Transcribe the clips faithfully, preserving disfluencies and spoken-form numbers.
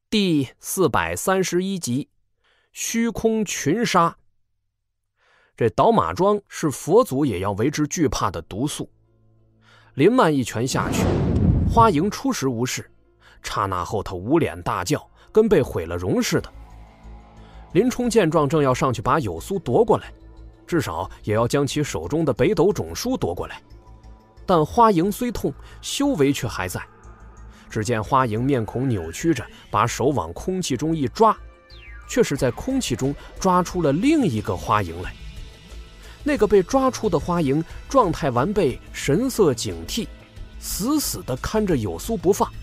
第四百三十一集，虚空群杀。这倒马桩是佛祖也要为之惧怕的毒素。林曼一拳下去，花迎初时无事，刹那后他捂脸大叫，跟被毁了容似的。林冲见状，正要上去把有苏夺过来，至少也要将其手中的北斗种书夺过来。但花迎虽痛，修为却还在。只见花迎面孔扭曲着，把手往空气中一抓，却是在空气中抓出了另一个花迎来。那个被抓出的花迎状态完备，神色警惕，死死地看着有苏不放。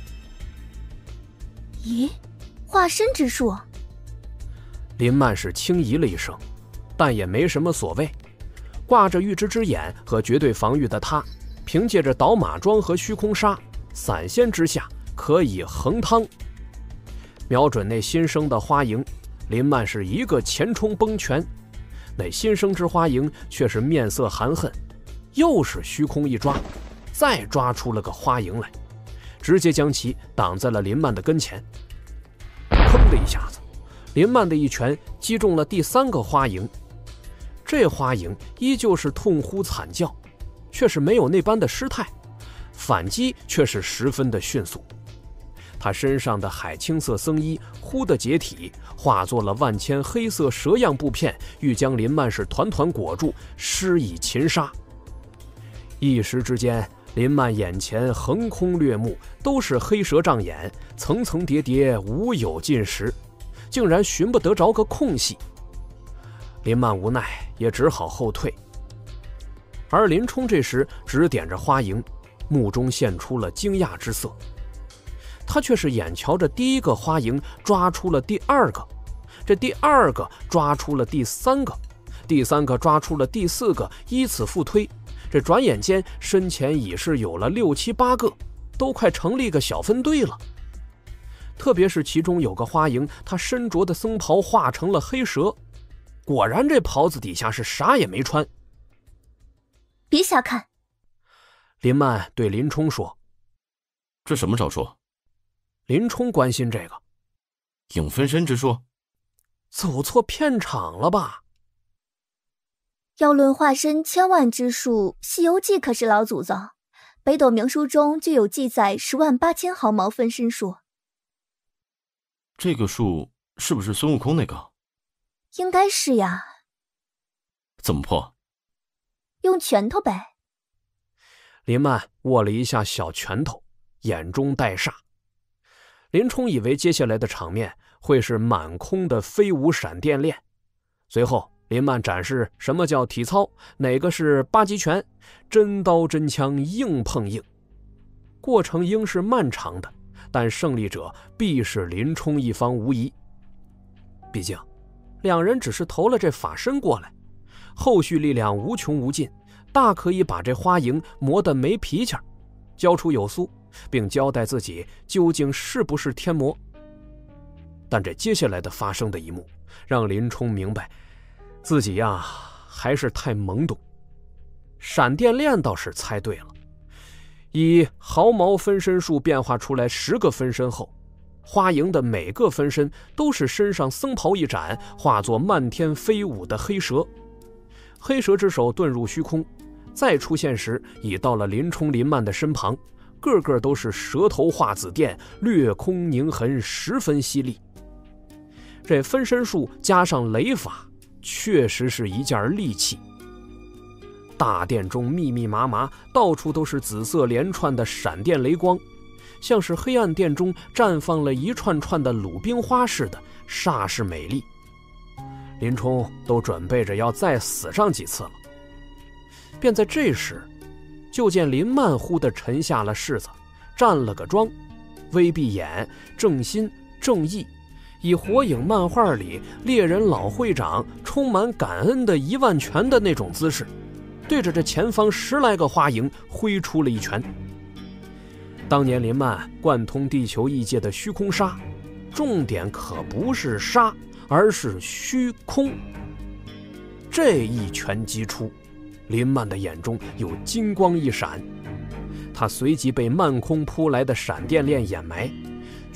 咦，化身之术？ 林曼是轻疑了一声，但也没什么所谓。挂着预知之眼和绝对防御的他，凭借着倒马桩和虚空杀，散仙之下可以横汤。瞄准那新生的花迎，林曼是一个前冲崩拳，那新生之花迎却是面色含恨，又是虚空一抓，再抓出了个花迎来，直接将其挡在了林曼的跟前。砰的一下子，林曼的一拳击中了第三个花迎。这花迎依旧是痛呼惨叫，却是没有那般的失态，反击却是十分的迅速。他身上的海青色僧衣忽的解体，化作了万千黑色蛇样布片，欲将林曼是团团裹住，施以擒杀。一时之间，林曼眼前横空掠目，都是黑蛇障眼，层层叠叠，无有尽时，竟然寻不得着个空隙。林曼无奈，也只好后退。而林冲这时指点着花迎，目中现出了惊讶之色。他却是眼瞧着第一个花迎抓出了第二个，这第二个抓出了第三个，第三个抓出了第四个，依此复推。这转眼间身前已是有了六七八个，都快成立个小分队了。特别是其中有个花迎，他身着的僧袍化成了黑蛇，果然这袍子底下是啥也没穿。 别瞎看。 林曼对林冲说： 这什么招数？ 林冲关心这个。 影分身之术？ 走错片场了吧？ 要论化身千万之术，西游记可是老祖宗，北斗明书中就有记载十万八千毫毛分身术。 这个术是不是孙悟空那个？ 应该是呀。 怎么破？ 用拳头呗。 林曼握了一下小拳头，眼中带煞。林冲以为接下来的场面会是满空的飞舞闪电链，随后林曼展示什么叫体操，哪个是八极拳，真刀真枪硬碰硬。过程应是漫长的，但胜利者必是林冲一方无疑。毕竟两人只是投了这法身过来，后续力量无穷无尽，大可以把这花迎磨得没脾气，交出有苏，并交代自己究竟是不是天魔。但这接下来的发生的一幕，让林冲明白自己呀还是太懵懂。闪电链倒是猜对了，以毫毛分身术变化出来十个分身后，花迎的每个分身都是身上僧袍一展，化作漫天飞舞的黑蛇。黑蛇之手遁入虚空，再出现时已到了林冲林曼的身旁，个个都是蛇头化紫电，掠空凝痕，十分犀利。这分身术加上雷法，确实是一件利器。大殿中密密麻麻，到处都是紫色连串的闪电雷光，像是黑暗殿中绽放了一串串的鲁冰花似的，煞是美丽。林冲都准备着要再死上几次了。便在这时，就见林曼忽地沉下了柿子，站了个桩，微闭眼，正心正义，以火影漫画里猎人老会长充满感恩的一万拳的那种姿势，对着这前方十来个花迎挥出了一拳。当年林曼贯通地球异界的虚空杀，重点可不是杀，而是虚空。这一拳击出，林曼的眼中有金光一闪，他随即被漫空扑来的闪电链掩埋，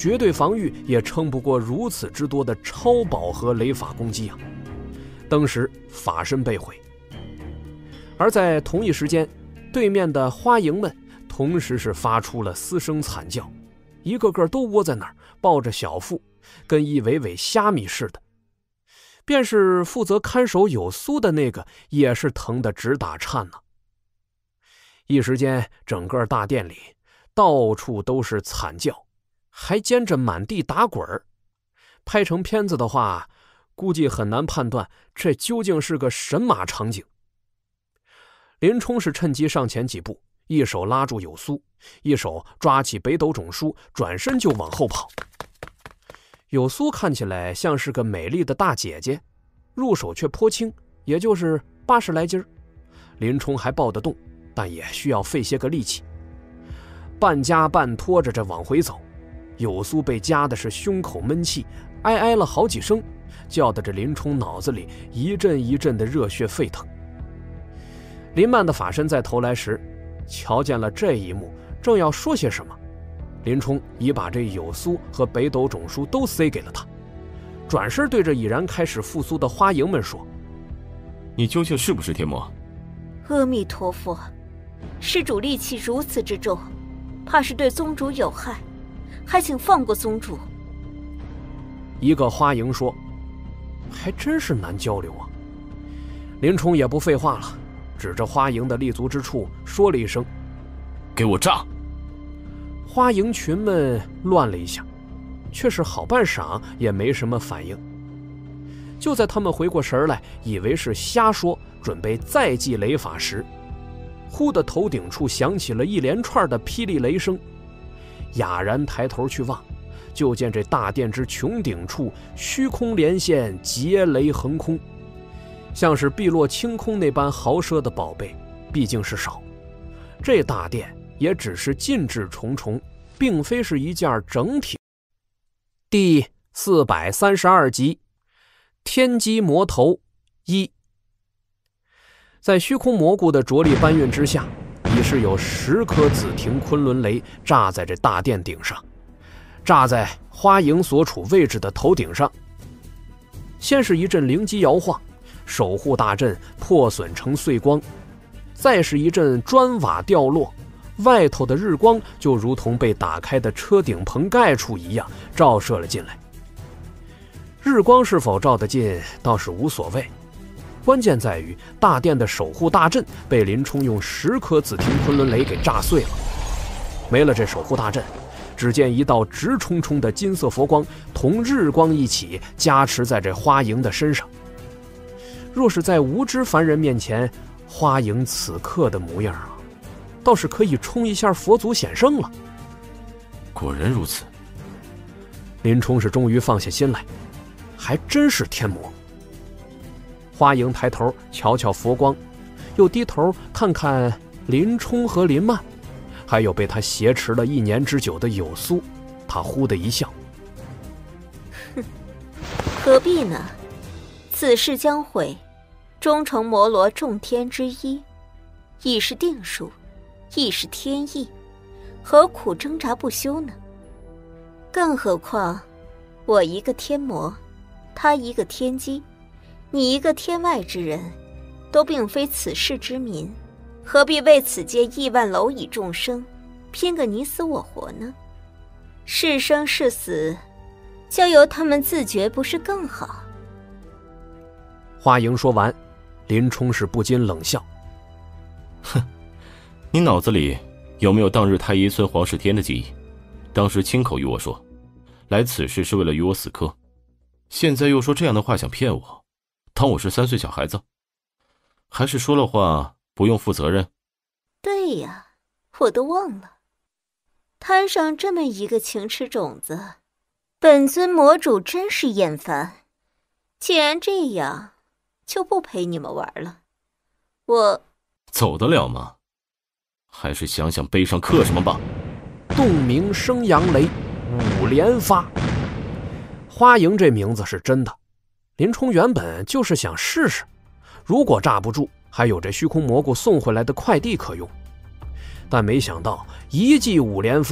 绝对防御也撑不过如此之多的超饱和雷法攻击啊！登时法身被毁。而在同一时间，对面的花营们同时是发出了嘶声惨叫，一个个都窝在那儿抱着小腹，跟一尾尾虾米似的。便是负责看守有苏的那个也是疼得直打颤呢。一时间整个大殿里到处都是惨叫，还兼着满地打滚儿。拍成片子的话，估计很难判断这究竟是个神马场景。林冲是趁机上前几步，一手拉住有苏，一手抓起北斗种书，转身就往后跑。有苏看起来像是个美丽的大姐姐，入手却颇轻，也就是八十来斤。林冲还抱得动，但也需要费些个力气。半夹半拖着这往回走，有苏被夹的是胸口闷气，哀哀了好几声，叫得这林冲脑子里一阵一阵的热血沸腾。林曼的法身在投来时，瞧见了这一幕，正要说些什么，林冲已把这有苏和北斗种书都塞给了他，转身对着已然开始复苏的花营们说：“ 你究竟是不是天魔？”“ 阿弥陀佛，施主戾气如此之重，怕是对宗主有害，还请放过宗主。” 一个花营说：“还真是难交流啊。”林冲也不废话了，指着花营的立足之处说了一声：“ 给我炸！” 花营群们乱了一下，却是好半晌也没什么反应。就在他们回过神来，以为是瞎说，准备再祭雷法时，忽的头顶处响起了一连串的霹雳雷声。哑然抬头去望，就见这大殿之穹顶处虚空连线，劫雷横空，像是碧落清空那般豪奢的宝贝毕竟是少，这大殿也只是禁制重重，并非是一件整体。第四百三十二集，天机魔头一。在虚空蘑菇的着力搬运之下，已是有十颗紫庭昆仑雷炸在这大殿顶上，炸在花营所处位置的头顶上。先是一阵灵机摇晃，守护大阵破损成碎光，再是一阵砖瓦掉落，外头的日光就如同被打开的车顶棚盖处一样照射了进来。日光是否照得进倒是无所谓，关键在于大殿的守护大阵被林冲用十颗紫庭昆仑雷给炸碎了。没了这守护大阵，只见一道直冲冲的金色佛光同日光一起加持在这花营的身上。若是在无知凡人面前，花营此刻的模样啊，倒是可以冲一下佛祖显圣了。 果然如此。 林冲是终于放下心来，还真是天魔。花营抬头瞧瞧佛光，又低头看看林冲和林曼，还有被他挟持了一年之久的有苏，他忽的一笑：“ 哼，何必呢？此事将毁，终成摩罗众天之一，亦是定数，亦是天意，何苦挣扎不休呢？更何况，我一个天魔，他一个天机，你一个天外之人，都并非此世之民，何必为此界亿万蝼蚁众生拼个你死我活呢？是生是死，交由他们自觉，不是更好？” 花营说完，林冲是不禁冷笑：“ 哼，你脑子里有没有当日太医孙黄世天的记忆？当时亲口与我说，来此事是为了与我死磕，现在又说这样的话想骗我，当我是三岁小孩子？还是说了话不用负责任？”“ 对呀，我都忘了，摊上这么一个情痴种子，本尊魔主真是厌烦。既然这样，就不陪你们玩了。我走得了吗？还是想想背上刻什么吧。” 洞明生阳雷，五连发。花营这名字是真的，林冲原本就是想试试，如果炸不住，还有这虚空蘑菇送回来的快递可用。但没想到一记五连发，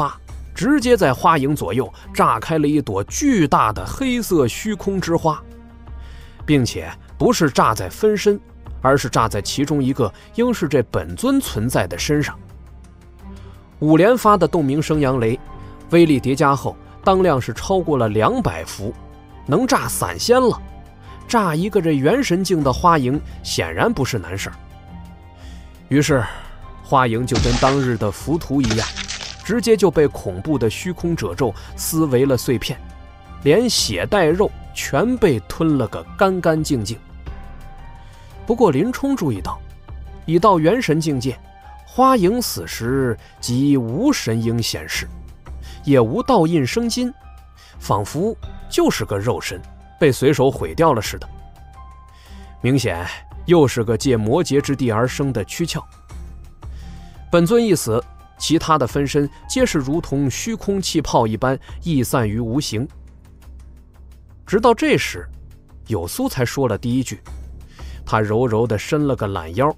直接在花影左右炸开了一朵巨大的黑色虚空之花，并且不是炸在分身，而是炸在其中一个应是这本尊存在的身上。五连发的洞明生阳雷，威力叠加后当量是超过了两百伏，能炸散仙了。炸一个这元神境的花影显然不是难事儿。于是花影就跟当日的浮屠一样，直接就被恐怖的虚空褶皱撕为了碎片，连血带肉全被吞了个干干净净。不过林冲注意到，已到元神境界，花影死时即无神婴显示，也无道印生金，仿佛就是个肉身，被随手毁掉了似的。明显又是个借魔劫之地而生的躯壳。本尊一死，其他的分身皆是如同虚空气泡一般逸散于无形。直到这时，有苏才说了第一句，他柔柔地伸了个懒腰。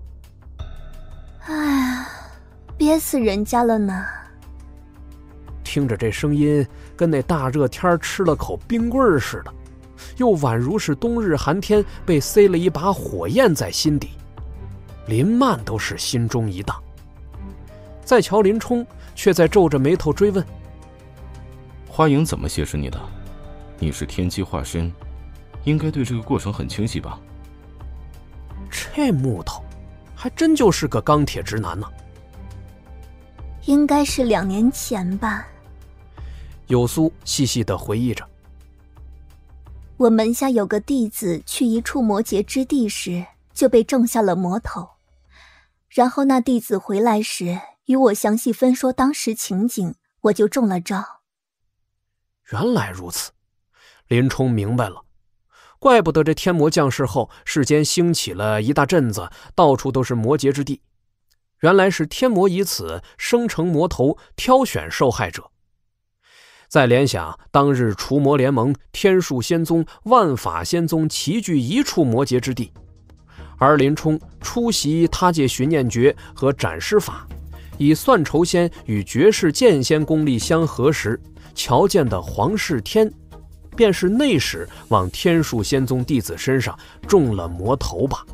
哎，憋死人家了呢。 听着这声音，跟那大热天吃了口冰棍似的，又宛如是冬日寒天被塞了一把火焰在心底。林曼都是心中一荡，再瞧林冲，却在皱着眉头追问： 花影怎么挟持你的？你是天机化身，应该对这个过程很清晰吧？ 这木头还真就是个钢铁直男呢。 应该是两年前吧。 有苏细细地回忆着， 我门下有个弟子去一处魔劫之地时，就被种下了魔头。然后那弟子回来时，与我详细分说当时情景，我就中了招。 原来如此，林冲明白了，怪不得这天魔降世后，世间兴起了一大阵子，到处都是魔劫之地。原来是天魔以此生成魔头，挑选受害者。再联想当日除魔联盟、天树仙宗、万法仙宗齐聚一处魔劫之地，而林冲出席他界寻念诀和斩尸法，以算筹仙与绝世剑仙功力相合时，瞧见的黄世天，便是内使往天树仙宗弟子身上中了魔头吧。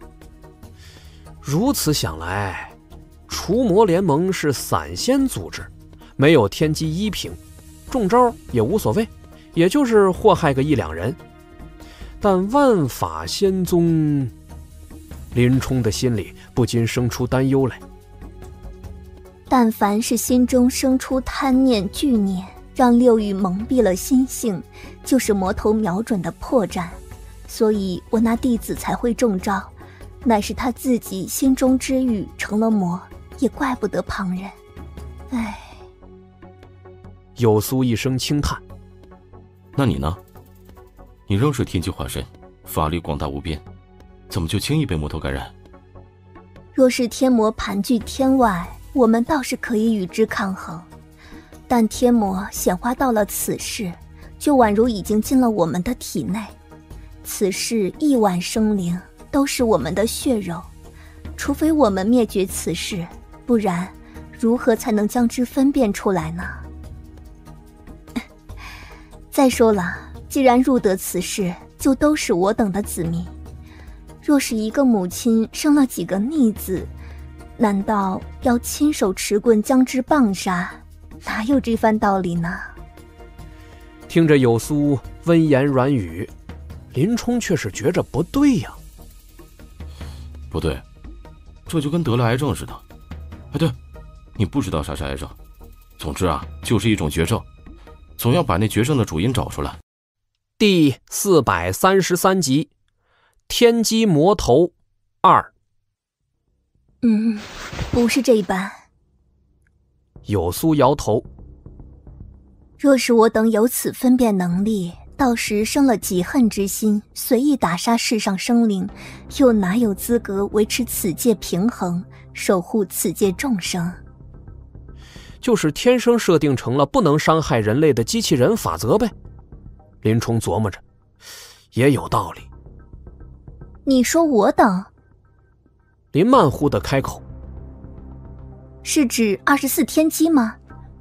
如此想来，除魔联盟是散仙组织，没有天机依凭，中招也无所谓，也就是祸害个一两人。但万法仙宗，林冲的心里不禁生出担忧来。 但凡是心中生出贪念惧念，让六欲蒙蔽了心性，就是魔头瞄准的破绽。所以我那弟子才会中招，乃是他自己心中之欲成了魔，也怪不得旁人。唉。 有苏一声轻叹， 那你呢？你仍是天机化身，法力广大无边，怎么就轻易被魔头感染？ 若是天魔盘踞天外，我们倒是可以与之抗衡，但天魔显化到了此世，就宛如已经进了我们的体内。此世亿万生灵都是我们的血肉，除非我们灭绝此世，不然如何才能将之分辨出来呢？再说了，既然入得此世，就都是我等的子民。若是一个母亲生了几个逆子，难道要亲手持棍将之棒杀？哪有这番道理呢？ 听着有苏温言软语，林冲却是觉着不对呀。 不对，这就跟得了癌症似的。哎，对，你不知道啥是癌症。总之啊，就是一种绝症。总要把那绝症的主因找出来。 第四百三十三集，天机魔头二。 嗯，不是这般。 有苏摇头。 若是我等有此分辨能力，到时生了嫉恨之心，随意打杀世上生灵，又哪有资格维持此界平衡，守护此界众生？ 就是天生设定成了不能伤害人类的机器人法则呗。林冲琢磨着，也有道理。 你说我等？ 林曼忽地开口， 是指二十四天机吗？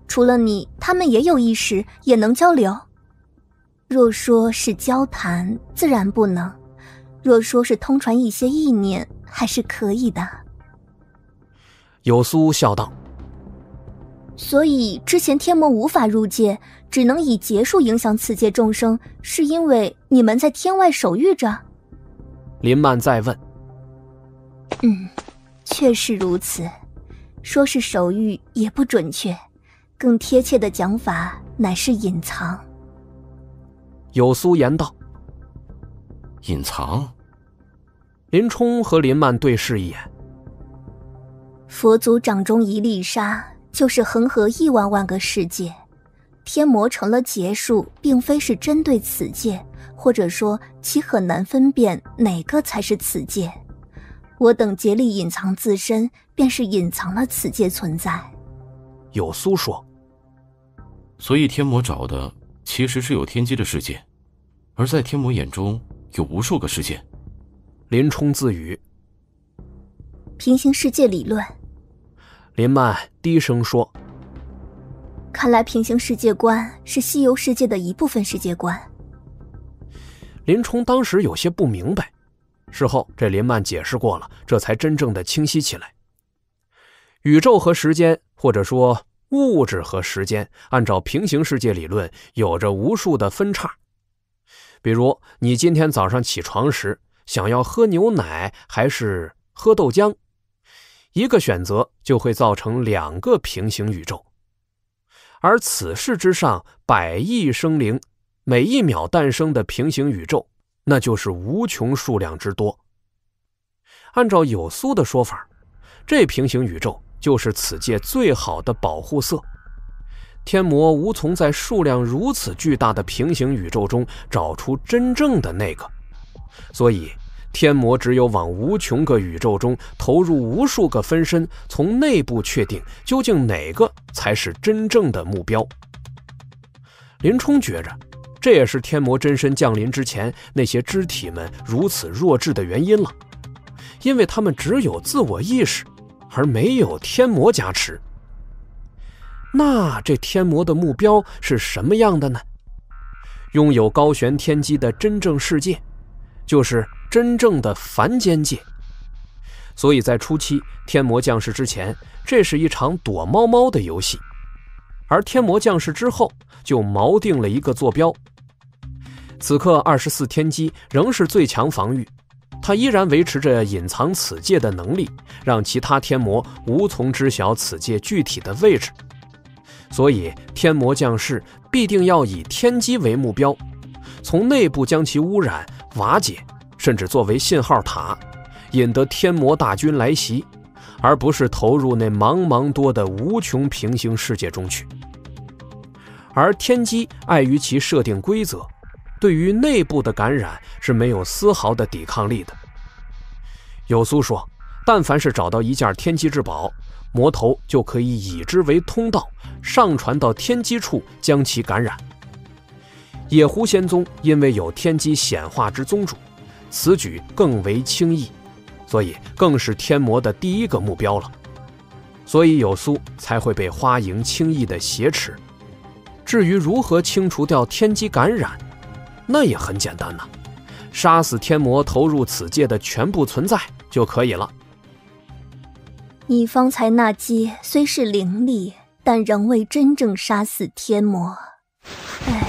除了你，他们也有意识，也能交流。若说是交谈，自然不能；若说是通传一些意念，还是可以的。 有苏笑道： 所以之前天魔无法入界，只能以劫数影响此界众生，是因为你们在天外守御着？ 林曼再问。 嗯，确实如此。说是守御也不准确，更贴切的讲法乃是隐藏。 有苏言道。 隐藏？ 林冲和林曼对视一眼。 佛祖掌中一粒沙，就是恒河亿万万个世界。天魔成了劫数，并非是针对此界，或者说其很难分辨哪个才是此界。我等竭力隐藏自身，便是隐藏了此界存在。 有苏说。 所以天魔找的其实是有天机的世界，而在天魔眼中有无数个世界。 林冲自语。 平行世界理论。 林曼低声说。 看来平行世界观是西游世界的一部分世界观。 林冲当时有些不明白，事后这林曼解释过了，这才真正的清晰起来。宇宙和时间，或者说物质和时间，按照平行世界理论有着无数的分叉。比如你今天早上起床时想要喝牛奶还是喝豆浆，一个选择就会造成两个平行宇宙。而此世之上百亿生灵每一秒诞生的平行宇宙，那就是无穷数量之多。按照有苏的说法，这平行宇宙就是此界最好的保护色。天魔无从在数量如此巨大的平行宇宙中找出真正的那个，所以天魔只有往无穷个宇宙中投入无数个分身，从内部确定究竟哪个才是真正的目标。林冲觉着这也是天魔真身降临之前那些肢体们如此弱智的原因了，因为他们只有自我意识，而没有天魔加持。那这天魔的目标是什么样的呢？拥有高悬天机的真正世界，就是真正的凡间界。所以在初期天魔降世之前，这是一场躲猫猫的游戏，而天魔降世之后就锚定了一个坐标。此刻二十四天机仍是最强防御，它依然维持着隐藏此界的能力，让其他天魔无从知晓此界具体的位置。所以天魔降世必定要以天机为目标，从内部将其污染瓦解，甚至作为信号塔，引得天魔大军来袭，而不是投入那茫茫多的无穷平行世界中去。而天机碍于其设定规则，对于内部的感染是没有丝毫的抵抗力的。有苏说，但凡是找到一件天机至宝，魔头就可以以之为通道，上传到天机处将其感染。野狐仙宗因为有天机显化之宗主，此举更为轻易，所以更是天魔的第一个目标了。所以有苏才会被花营轻易的挟持。至于如何清除掉天机感染，那也很简单呐，杀死天魔投入此界的全部存在就可以了。 你方才那击虽是凌厉，但仍未真正杀死天魔。唉。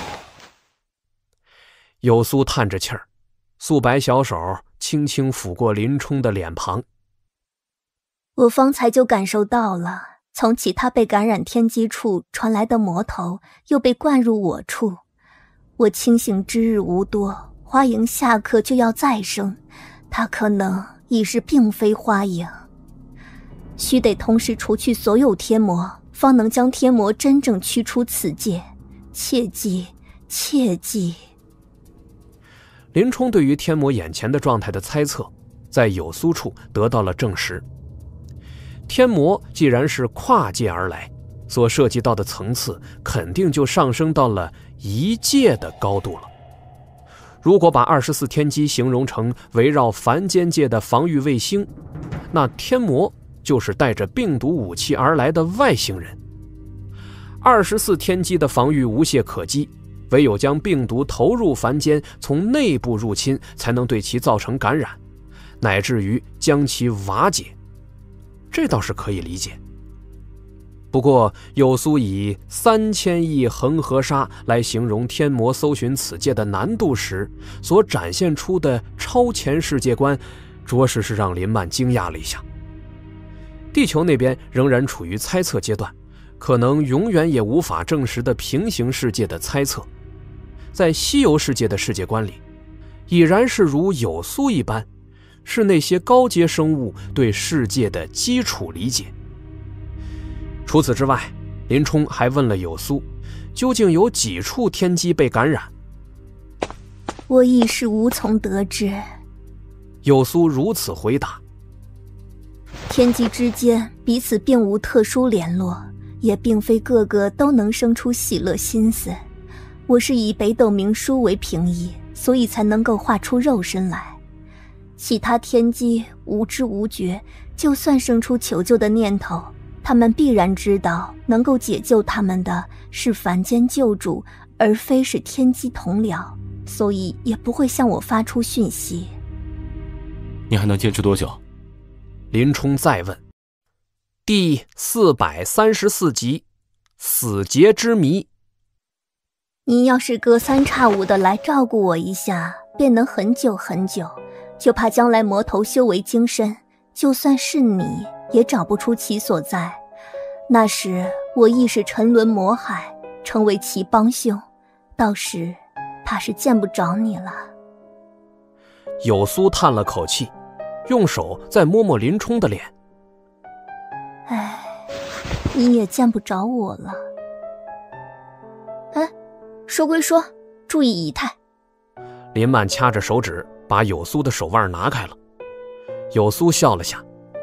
有苏叹着气儿，素白小手轻轻抚过林冲的脸庞。 我方才就感受到了，从其他被感染天机处传来的魔头又被灌入我处。我清醒之日无多，花营下刻就要再生，他可能已是并非花营。须得同时除去所有天魔，方能将天魔真正驱出此界。切记，切记。 林冲对于天魔眼前的状态的猜测，在有苏处得到了证实。天魔既然是跨界而来，所涉及到的层次肯定就上升到了一界的高度了。如果把二十四天机形容成围绕凡间界的防御卫星，那天魔就是带着病毒武器而来的外星人。 二十四天机的防御无懈可击，唯有将病毒投入凡间，从内部入侵，才能对其造成感染，乃至于将其瓦解。这倒是可以理解。不过有苏以三千亿恒河沙来形容天魔搜寻此界的难度时，所展现出的超前世界观，着实是让林曼惊讶了一下。地球那边仍然处于猜测阶段，可能永远也无法证实的平行世界的猜测，在西游世界的世界观里，已然是如有苏一般，是那些高阶生物对世界的基础理解。除此之外，林冲还问了有苏，究竟有几处天机被感染？ 我一时无从得知。 有苏如此回答。 天机之间彼此并无特殊联络，也并非个个都能生出喜乐心思。我是以北斗明书为凭依，所以才能够画出肉身来。其他天机无知无觉，就算生出求救的念头，他们必然知道能够解救他们的是凡间救主，而非是天机同僚，所以也不会向我发出讯息。 你还能坚持多久？ 林冲再问。第四百三十四集，死劫之谜。 你要是隔三差五的来照顾我一下，便能很久很久，就怕将来魔头修为精深，就算是你也找不出其所在。那时我亦是沉沦魔海，成为其帮凶，到时怕是见不着你了。 有苏叹了口气，用手再摸摸林冲的脸。 唉，你也见不着我了。哎，说归说，注意仪态。 林曼掐着手指，把有苏的手腕拿开了。有苏笑了下。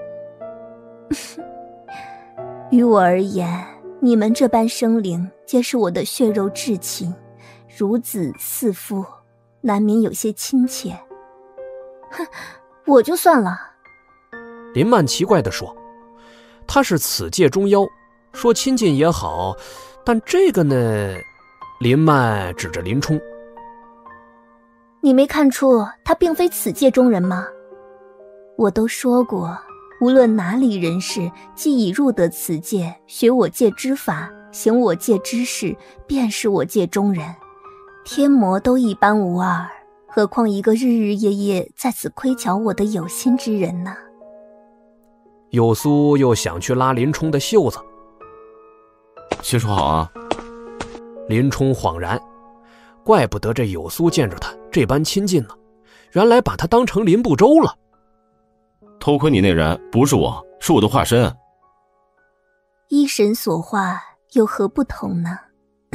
于我而言，你们这般生灵皆是我的血肉至亲，如子似父，难免有些亲切。哼，我就算了。 林曼奇怪地说，他是此界中妖，说亲近也好，但这个呢？林曼指着林冲。 你没看出他并非此界中人吗？我都说过，无论哪里人士，既已入得此界，学我界之法，行我界之事，便是我界中人。天魔都一般无二，何况一个日日夜夜在此窥瞧我的有心之人呢？ 有苏又想去拉林冲的袖子。 先说好啊。 林冲恍然，怪不得这有苏见着他这般亲近呢，原来把他当成林不周了。 偷窥你那人不是我，是我的化身。 依神所化，有何不同呢？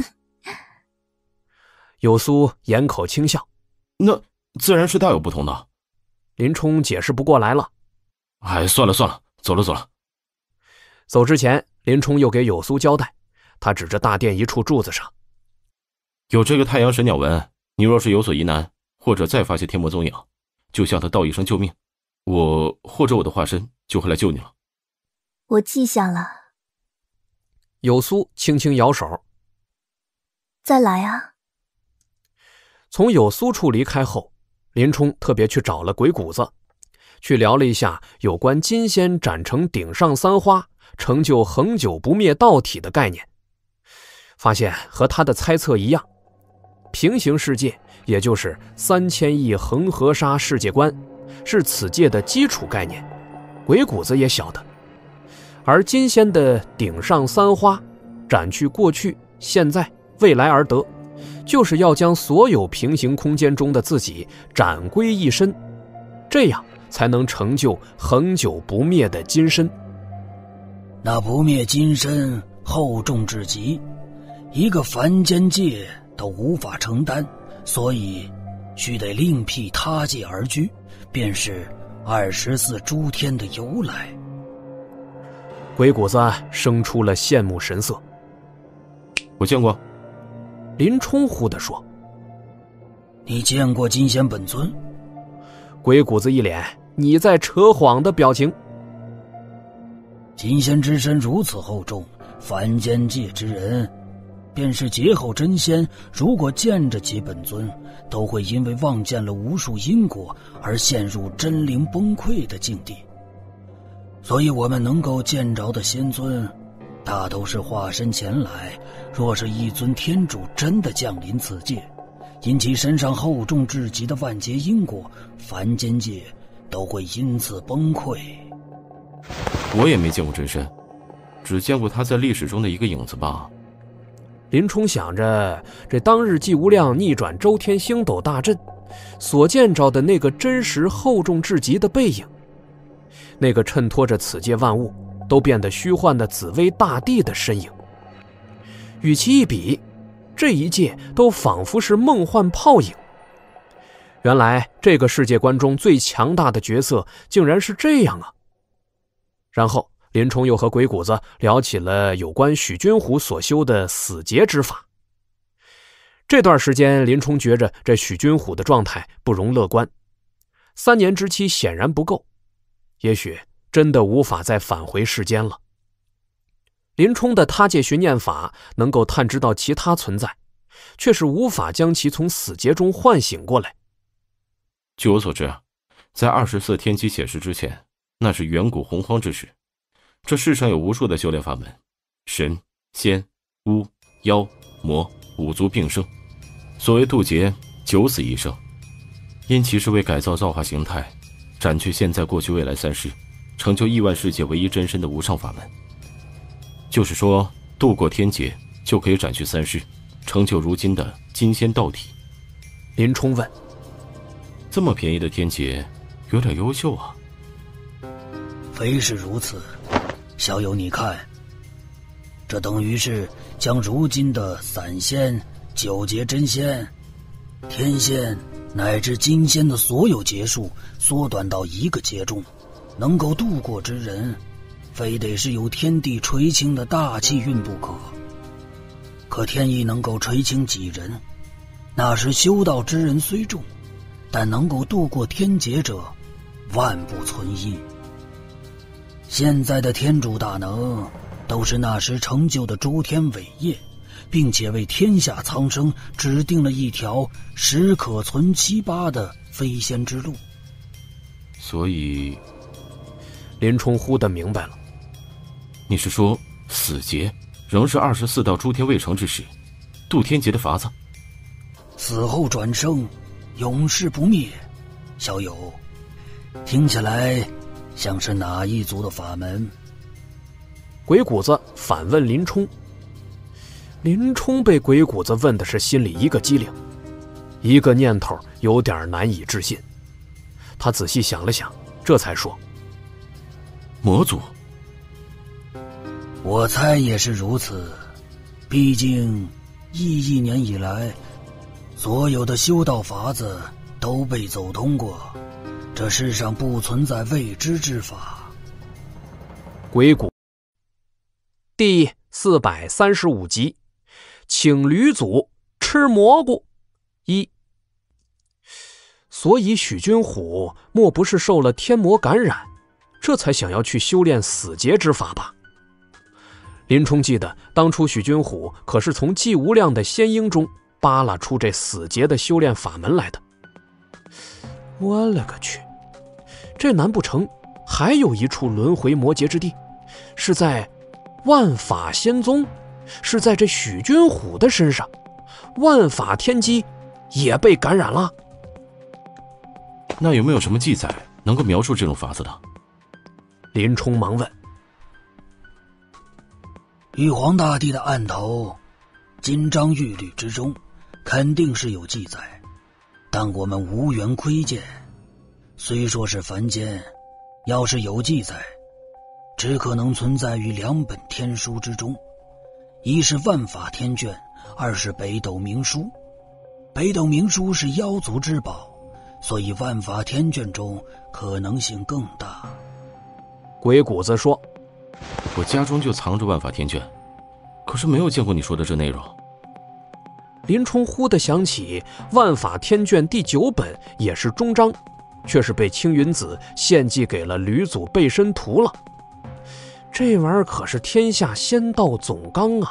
有苏掩口轻笑。 那自然是大有不同的。 林冲解释不过来了。 哎，算了算了，走了走了。 走之前，林冲又给有苏交代，他指着大殿一处柱子上。 有这个太阳神鸟纹，你若是有所疑难，或者再发现天魔踪影，就向他道一声救命，我或者我的化身就会来救你了。 我记下了。 有苏轻轻摇手。 再来啊。 从有苏处离开后，林冲特别去找了鬼谷子，去聊了一下有关金仙斩成顶上三花，成就恒久不灭道体的概念，发现和他的猜测一样，平行世界也就是三千亿恒河沙世界观是此界的基础概念，鬼谷子也晓得。而金仙的顶上三花，斩去过去、现在、未来而得，就是要将所有平行空间中的自己斩归一身，这样才能成就恒久不灭的金身。 那不灭金身厚重至极，一个凡间界都无法承担，所以须得另辟他界而居，便是二十四诸天的由来。 鬼谷子生出了羡慕神色。 我见过。 林冲忽地说。 你见过金仙本尊？ 鬼谷子一脸你在扯谎的表情。 金仙之身如此厚重，凡间界之人便是劫后真仙，如果见着其本尊，都会因为望见了无数因果而陷入真灵崩溃的境地。所以我们能够见着的仙尊，大都是化身前来，若是一尊天主真的降临此界，因其身上厚重至极的万劫因果，凡间界都会因此崩溃。 我也没见过真身，只见过他在历史中的一个影子吧。 林冲想着，这当日季无量逆转周天星斗大阵所见着的那个真实厚重至极的背影，那个衬托着此界万物都变得虚幻的紫薇大帝的身影，与其一比，这一界都仿佛是梦幻泡影。原来这个世界观中最强大的角色竟然是这样啊！然后林冲又和鬼谷子聊起了有关许君虎所修的死劫之法。这段时间林冲觉着这许君虎的状态不容乐观，三年之期显然不够，也许真的无法再返回世间了。林冲的他界寻念法能够探知到其他存在，却是无法将其从死劫中唤醒过来。 据我所知，在二十四天机显示之前，那是远古洪荒之时。这世上有无数的修炼法门，神、仙、巫、妖、魔五族并生。所谓渡劫，九死一生，因其是为改造造化形态，斩去现在、过去、未来三世，成就亿万世界唯一真身的无上法门。就是说，渡过天劫就可以斩去三世，成就如今的金仙道体。 林冲问： 这么便宜的天劫，有点优秀啊。 非是如此，小友你看，这等于是将如今的散仙、九劫真仙、天仙乃至金仙的所有劫数缩短到一个劫中，能够度过之人，非得是有天地垂青的大气运不可。可天意能够垂青几人，那时修道之人虽众，但能够度过天劫者，万不存一。现在的天主大能，都是那时成就的诸天伟业，并且为天下苍生指定了一条实可存其八的飞仙之路。 所以， 林冲忽地明白了。 你是说，死劫仍是二十四道诸天未成之时，渡天劫的法子？ 死后转生，永世不灭。小友，听起来像是哪一族的法门？ 鬼谷子反问林冲。林冲被鬼谷子问的是心里一个机灵，一个念头有点难以置信。他仔细想了想，这才说： 魔族。 我猜也是如此，毕竟亿亿年以来，所有的修道法子都被走通过，这世上不存在未知之法。 鬼谷第四百三十五集，请吕祖吃蘑菇一。所以许君虎莫不是受了天魔感染，这才想要去修炼死劫之法吧？林冲记得当初许君虎可是从季无量的仙婴中扒拉出这死劫的修炼法门来的。我勒个去，这难不成还有一处轮回魔劫之地，是在万法仙宗，是在这许君虎的身上？万法天机也被感染了？ 那有没有什么记载能够描述这种法子的？ 林冲忙问。 玉皇大帝的案头，金章玉律之中肯定是有记载，但我们无缘窥见。虽说是凡间，要是有记载，只可能存在于两本天书之中，一是万法天卷，二是北斗明书。北斗明书是妖族之宝，所以万法天卷中可能性更大。 鬼谷子说： 我家中就藏着万法天卷，可是没有见过你说的这内容。 林冲忽地想起万法天卷第九本也是终章，却是被青云子献祭给了吕祖背身图了。这玩意儿可是天下仙道总纲啊，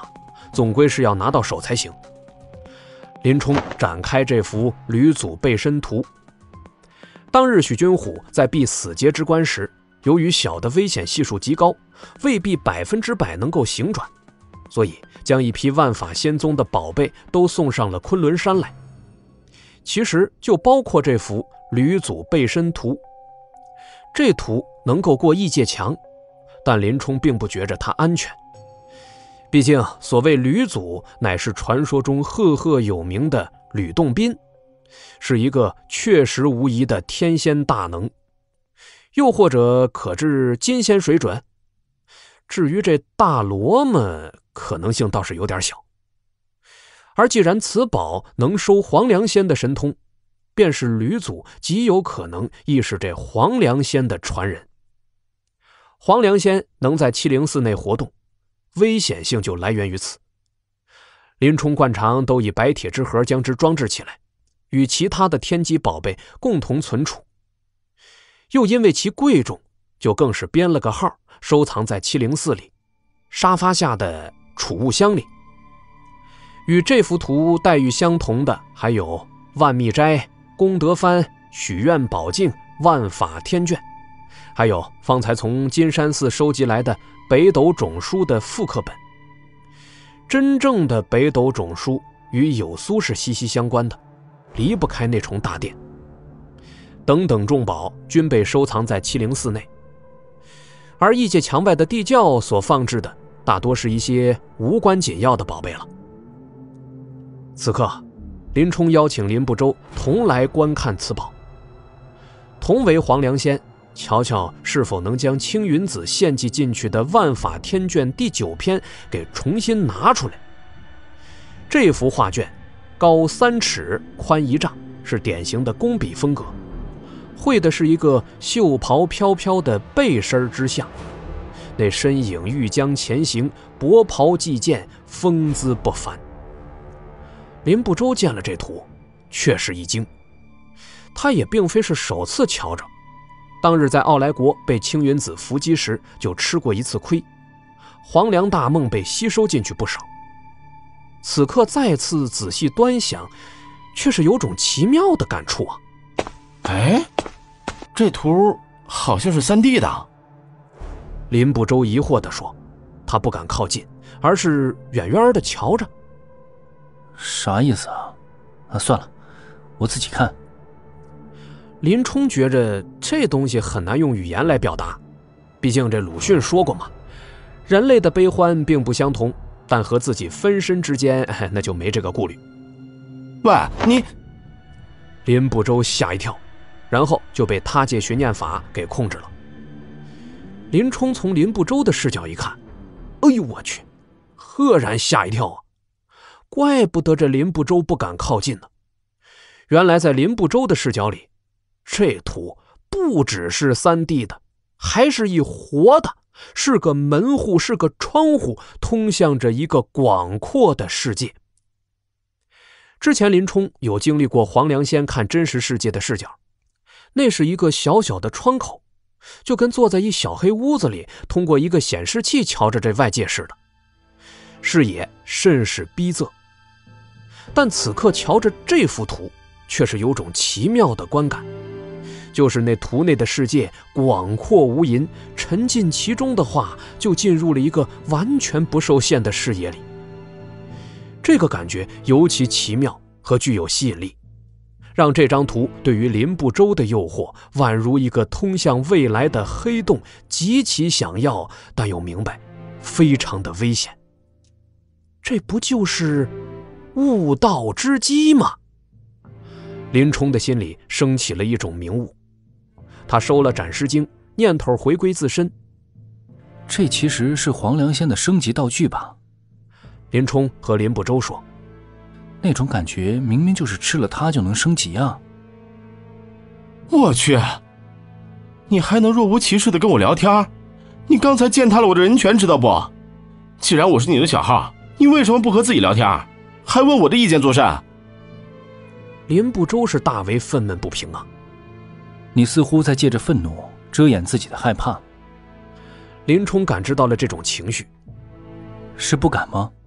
总归是要拿到手才行。林冲展开这幅吕祖背身图。当日许君虎在避死劫之关时，由于小的危险系数极高，未必百分之百能够行转，所以将一批万法仙宗的宝贝都送上了昆仑山来。其实就包括这幅吕祖背身图。这图能够过异界墙，但林冲并不觉着它安全。毕竟所谓吕祖乃是传说中赫赫有名的吕洞宾，是一个确实无疑的天仙大能，又或者可至金仙水准。至于这大罗嘛，可能性倒是有点小。而既然此宝能收黄粱仙的神通，便是吕祖极有可能亦是这黄粱仙的传人。黄粱仙能在七灵寺内活动，危险性就来源于此。林冲惯常都以白铁之盒将之装置起来，与其他的天机宝贝共同存储。又因为其贵重，就更是编了个号，收藏在七灵寺里沙发下的储物箱里。与这幅图待遇相同的还有万密斋、功德幡、许愿宝镜、万法天卷，还有方才从金山寺收集来的北斗种书的复刻本。真正的北斗种书与有苏是息息相关的，离不开那重大殿。等等重宝均被收藏在七灵寺内，而异界墙外的地窖所放置的大多是一些无关紧要的宝贝了。此刻林冲邀请林不周同来观看此宝，同为黄粱仙，瞧瞧是否能将青云子献祭进去的万法天卷第九篇给重新拿出来。这幅画卷高三尺，宽一丈，是典型的工笔风格，绘的是一个袖袍飘飘的背身之相，那身影欲将前行，薄袍系剑，风姿不凡。林不周见了这图，确实一惊。他也并非是首次瞧着，当日在奥莱国被青云子伏击时就吃过一次亏，黄粱大梦被吸收进去不少。此刻再次仔细端详，却是有种奇妙的感触啊！ 哎，这图好像是 三 D 的。 林不周疑惑地说，他不敢靠近，而是远远地瞧着。 啥意思啊？啊，算了，我自己看。 林冲觉着这东西很难用语言来表达，毕竟这鲁迅说过嘛，人类的悲欢并不相同，但和自己分身之间，那就没这个顾虑。 喂，你！ 林不周吓一跳，然后就被他界寻念法给控制了。林冲从林不周的视角一看，哎呦我去，赫然吓一跳啊！怪不得这林不周不敢靠近呢。原来在林不周的视角里，这图不只是 三 D 的，还是一活的，是个门户，是个窗户，通向着一个广阔的世界。之前林冲有经历过黄粱仙看真实世界的视角，那是一个小小的窗口，就跟坐在一小黑屋子里，通过一个显示器瞧着这外界似的，视野甚是逼仄。但此刻瞧着这幅图，却是有种奇妙的观感，就是那图内的世界广阔无垠，沉浸其中的话，就进入了一个完全不受限的视野里。这个感觉尤其奇妙和具有吸引力，让这张图对于林不周的诱惑，宛如一个通向未来的黑洞，极其想要，但又明白非常的危险。这不就是悟道之机吗？林冲的心里升起了一种明悟，他收了斩尸经，念头回归自身。 这其实是黄粱仙的升级道具吧？ 林冲和林不周说， 那种感觉明明就是吃了它就能升级啊！ 我去，你还能若无其事的跟我聊天？你刚才践踏了我的人权，知道不？既然我是你的小号，你为什么不和自己聊天，还问我的意见做甚？ 林不周是大为愤懑不平啊！ 你似乎在借着愤怒遮掩自己的害怕。 林冲感知到了这种情绪。 是不敢吗？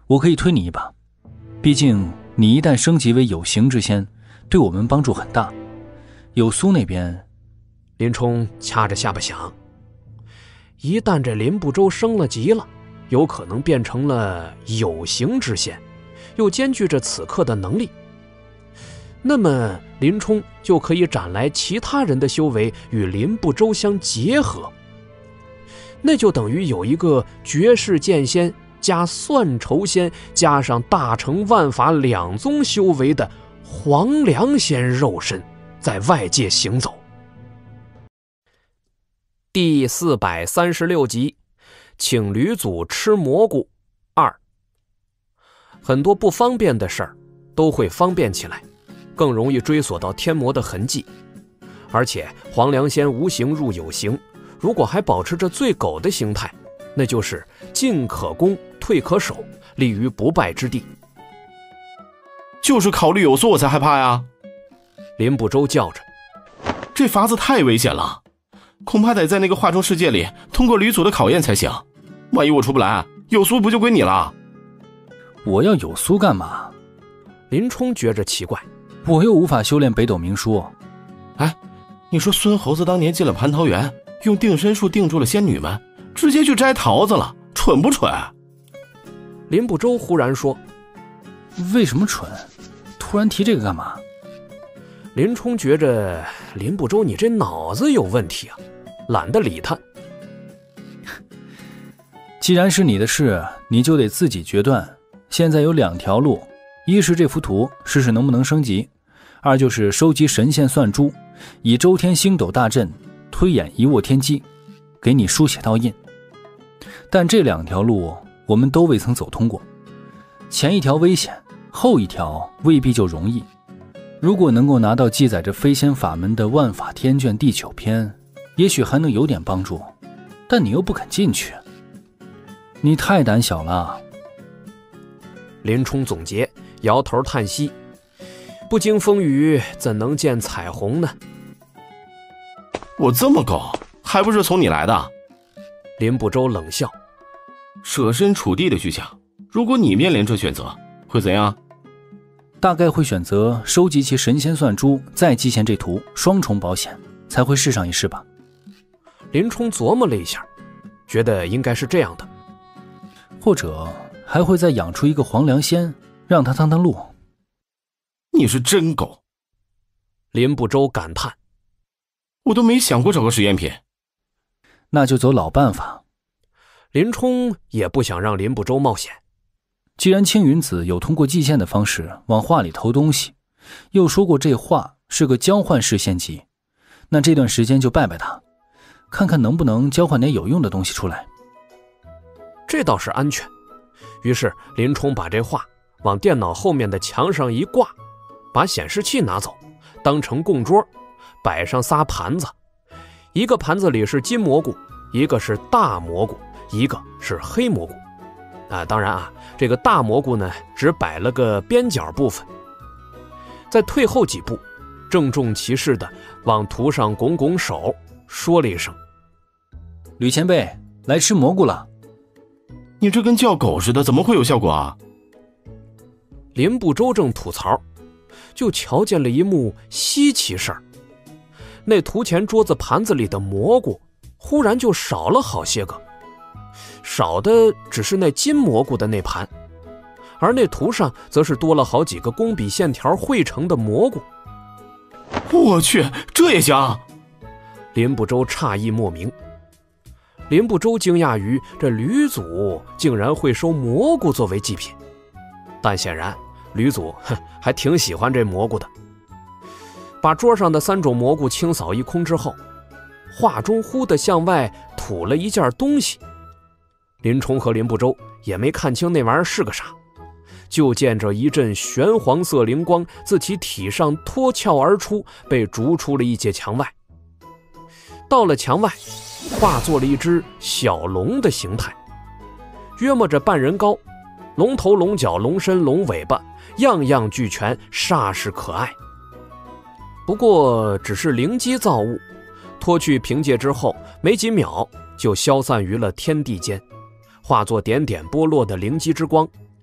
我可以推你一把，毕竟你一旦升级为有形之仙，对我们帮助很大。有苏那边， 林冲掐着下巴想，一旦这林不周升了级了，有可能变成了有形之仙，又兼具着此刻的能力，那么林冲就可以斩来其他人的修为与林不周相结合，那就等于有一个绝世剑仙加算筹仙加上大成万法两宗修为的黄粱仙肉身在外界行走。第四百三十六集，请吕祖吃蘑菇二。很多不方便的事儿都会方便起来，更容易追索到天魔的痕迹。而且黄粱仙无形入有形，如果还保持着最狗的形态，那就是进可攻，退可守，立于不败之地。 就是考虑有苏我才害怕呀！ 林不周叫着， 这法子太危险了，恐怕得在那个画中世界里通过吕祖的考验才行。万一我出不来，有苏不就归你了？ 我要有苏干嘛？ 林冲觉着奇怪， 我又无法修炼北斗明书。 哎，你说孙猴子当年进了蟠桃园，用定身术定住了仙女们，直接去摘桃子了，蠢不蠢？ 林不周忽然说， 为什么蠢？突然提这个干嘛？ 林冲觉着林不周你这脑子有问题啊，懒得理他。 既然是你的事，你就得自己决断。现在有两条路，一是这幅图试试能不能升级，二就是收集神仙算珠，以周天星斗大阵推演一握天机，给你书写烙印。但这两条路我们都未曾走通过，前一条危险，后一条未必就容易。如果能够拿到记载着飞仙法门的万法天卷第九篇，也许还能有点帮助，但你又不肯进去，你太胆小了。 林冲总结，摇头叹息，不经风雨怎能见彩虹呢？ 我这么狗，还不是从你来的？ 林不周冷笑， 设身处地的去想，如果你面临这选择，会怎样？ 大概会选择收集其神仙算珠，再祭献这图，双重保险，才会试上一试吧。 林冲琢磨了一下，觉得应该是这样的， 或者还会再养出一个黄粱仙，让他趟趟路。 你是真狗！ 林不周感叹， 我都没想过找个实验品。 那就走老办法。 林冲也不想让林不周冒险。 既然青云子有通过祭献的方式往画里投东西，又说过这画是个交换式献祭，那这段时间就拜拜他，看看能不能交换点有用的东西出来。 这倒是安全。于是林冲把这画往电脑后面的墙上一挂，把显示器拿走，当成供桌，摆上仨盘子，一个盘子里是金蘑菇，一个是大蘑菇，一个是黑蘑菇。啊，当然啊，这个大蘑菇呢，只摆了个边角部分。再退后几步，郑重其事的往图上拱拱手，说了一声：“ 吕前辈，来吃蘑菇了。” 你这跟叫狗似的，怎么会有效果啊？ 林不周正吐槽，就瞧见了一幕稀奇事儿。那图前桌子盘子里的蘑菇，忽然就少了好些个。少的只是那金蘑菇的那盘，而那图上则是多了好几个工笔线条绘成的蘑菇。 我去，这也行！ 林不周诧异莫名。林不周惊讶于这吕祖竟然会收蘑菇作为祭品，但显然吕祖哼还挺喜欢这蘑菇的。把桌上的三种蘑菇清扫一空之后，画中忽地向外吐了一件东西。林冲和林不周也没看清那玩意儿是个啥，就见着一阵玄黄色灵光自其体上脱壳而出，被逐出了一截墙外。到了墙外，化作了一只小龙的形态，约摸着半人高，龙头龙角龙身龙尾巴，样样俱全，煞是可爱。不过只是灵机造物，脱去凭借之后没几秒就消散于了天地间，化作点点剥落的灵机之光，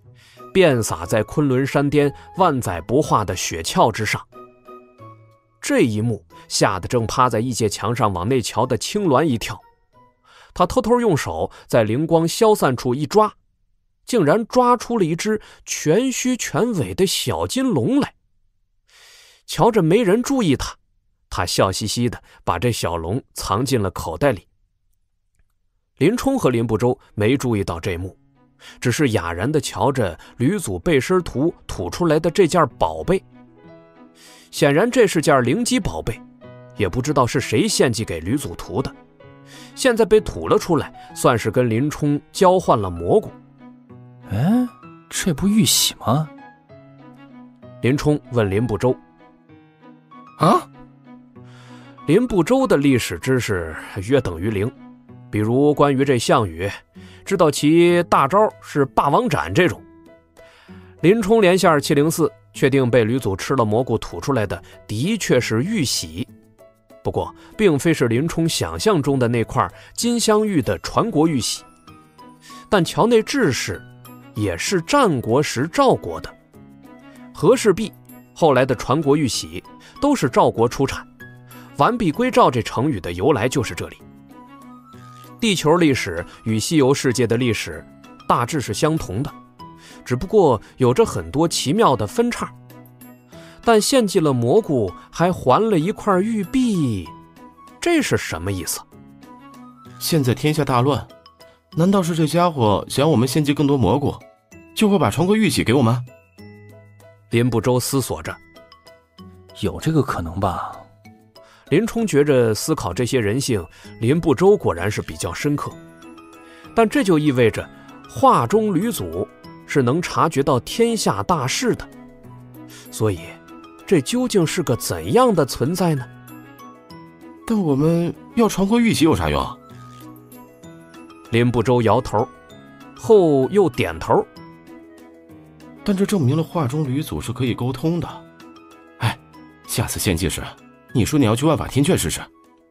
遍洒在昆仑山巅万载不化的雪橇之上。这一幕吓得正趴在异界墙上往内瞧的青鸾一跳，他偷偷用手在灵光消散处一抓，竟然抓出了一只全须全尾的小金龙来。瞧着没人注意他，他笑嘻嘻的把这小龙藏进了口袋里。林冲和林不周没注意到这幕，只是哑然地瞧着吕祖背身图吐出来的这件宝贝。显然这是件灵机宝贝，也不知道是谁献祭给吕祖图的，现在被吐了出来，算是跟林冲交换了蘑菇。 哎，这不玉玺吗？ 林冲问林不周。 啊？ 林不周的历史知识约等于零，比如关于这项羽，知道其大招是霸王斩这种。林冲连线七零四，确定被吕祖吃了蘑菇吐出来的的确是玉玺，不过并非是林冲想象中的那块金镶玉的传国玉玺，但瞧那制式也是战国时赵国的。和氏璧后来的传国玉玺都是赵国出产，完璧归赵这成语的由来就是这里。地球历史与西游世界的历史大致是相同的，只不过有着很多奇妙的分叉。但献祭了蘑菇还还了一块玉璧，这是什么意思？ 现在天下大乱，难道是这家伙想要我们献祭更多蘑菇，就会把传国玉玺给我们？ 林不周思索着。 有这个可能吧。 林冲觉着思考这些人性，林不周果然是比较深刻，但这就意味着画中吕祖是能察觉到天下大势的，所以这究竟是个怎样的存在呢？ 但我们要传国玉玺有啥用？ 林不周摇头，后又点头。 但这证明了画中吕祖是可以沟通的。哎，下次献祭时，你说你要去万法天阙试试。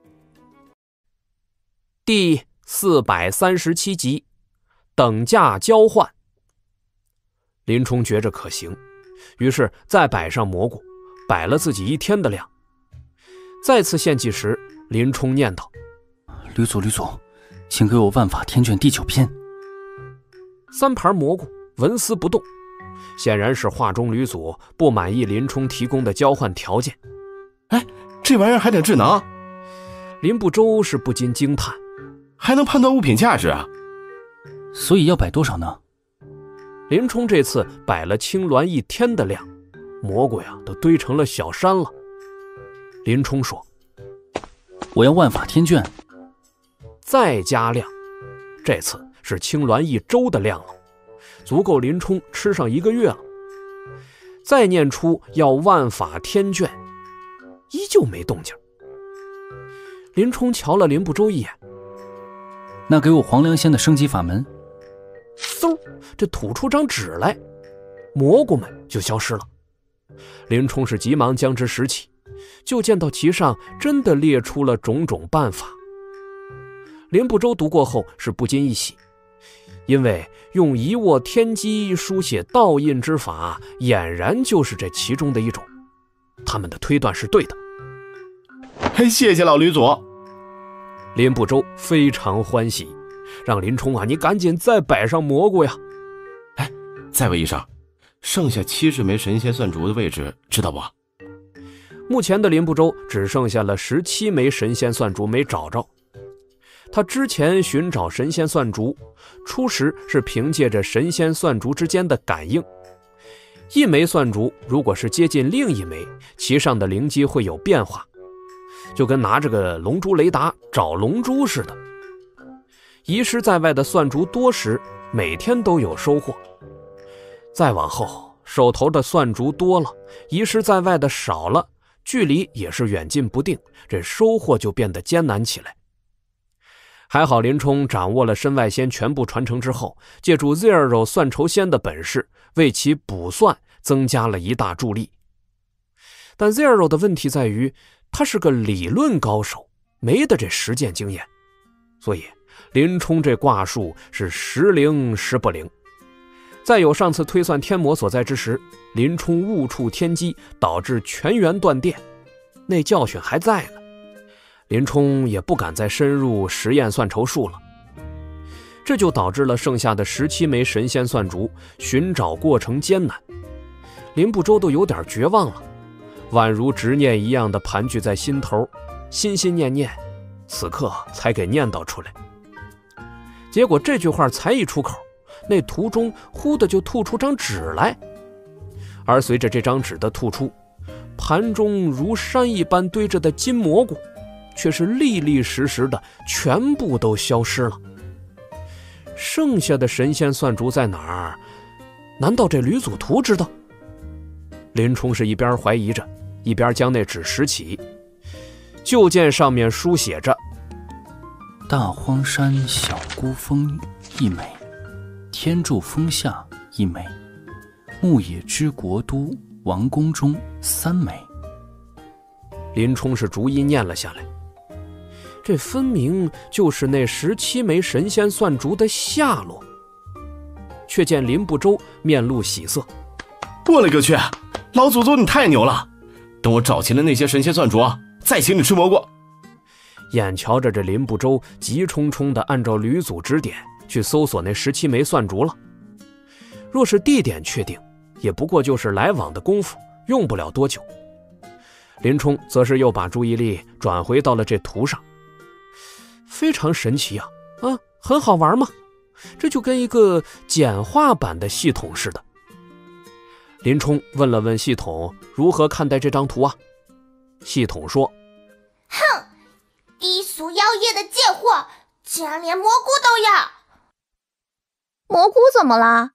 第四百三十七集，等价交换。林冲觉着可行，于是再摆上蘑菇，摆了自己一天的量。再次献祭时，林冲念道： 吕祖吕祖，请给我万法天卷第九篇。 三盘蘑菇纹丝不动，显然是画中吕祖不满意林冲提供的交换条件。 哎，这玩意儿还得智能？ 林不周是不禁惊叹， 还能判断物品价值啊？ 所以要摆多少呢？ 林冲这次摆了青鸾一天的量，蘑菇呀都堆成了小山了。林冲说： 我要万法天卷。 再加量，这次是青鸾一周的量了，足够林冲吃上一个月了。再念出要万法天卷，依旧没动静。林冲瞧了林不周一眼， 那给我黄粱仙的升级法门。 嗖，这吐出张纸来，蘑菇们就消失了。林冲是急忙将之拾起，就见到其上真的列出了种种办法。林不周读过后是不禁一喜，因为用一握天机书写道印之法，俨然就是这其中的一种。他们的推断是对的。 嘿，谢谢老吕祖。 林不周非常欢喜，让林冲啊，你赶紧再摆上蘑菇呀！ 哎，再问医生，剩下七十枚神仙算竹的位置知道不？ 目前的林不周只剩下了十七枚神仙算竹没找着。他之前寻找神仙算竹，初时是凭借着神仙算竹之间的感应，一枚算竹如果是接近另一枚，其上的灵机会有变化，就跟拿着个龙珠雷达找龙珠似的。遗失在外的算竹多时，每天都有收获。再往后，手头的算竹多了，遗失在外的少了，距离也是远近不定，这收获就变得艰难起来。还好林冲掌握了身外仙全部传承之后，借助 Zero 算筹仙的本事，为其卜算增加了一大助力。但 Zero 的问题在于，他是个理论高手，没得这实践经验，所以林冲这卦术是时灵时不灵。 再有上次推算天魔所在之时，林冲误触天机，导致全员断电，那教训还在呢。林冲也不敢再深入实验算筹术了，这就导致了剩下的十七枚神仙算竹寻找过程艰难。林不周都有点绝望了，宛如执念一样的盘踞在心头，心心念念，此刻才给念叨出来。结果这句话才一出口，那图中忽的就吐出张纸来，而随着这张纸的吐出，盘中如山一般堆着的金蘑菇却是历历实实的全部都消失了。剩下的神仙算竹在哪儿？难道这吕祖图知道？林冲是一边怀疑着，一边将那纸拾起，就见上面书写着： 大荒山小孤峰一枚，天柱峰下一枚，牧野之国都王宫中三枚。 林冲是逐一念了下来，这分明就是那十七枚神仙算竹的下落。却见林不周面露喜色： 我勒个去，老祖宗你太牛了，等我找齐了那些神仙算竹，再请你吃蘑菇。 眼瞧着这林不周急冲冲地按照吕祖指点去搜索那十七枚算竹了，若是地点确定，也不过就是来往的功夫，用不了多久。林冲则是又把注意力转回到了这图上，非常神奇啊！啊，很好玩嘛，这就跟一个简化版的系统似的。林冲问了问系统如何看待这张图啊？系统说： 哼，低俗妖孽的贱货，竟然连蘑菇都要！ 蘑菇怎么啦？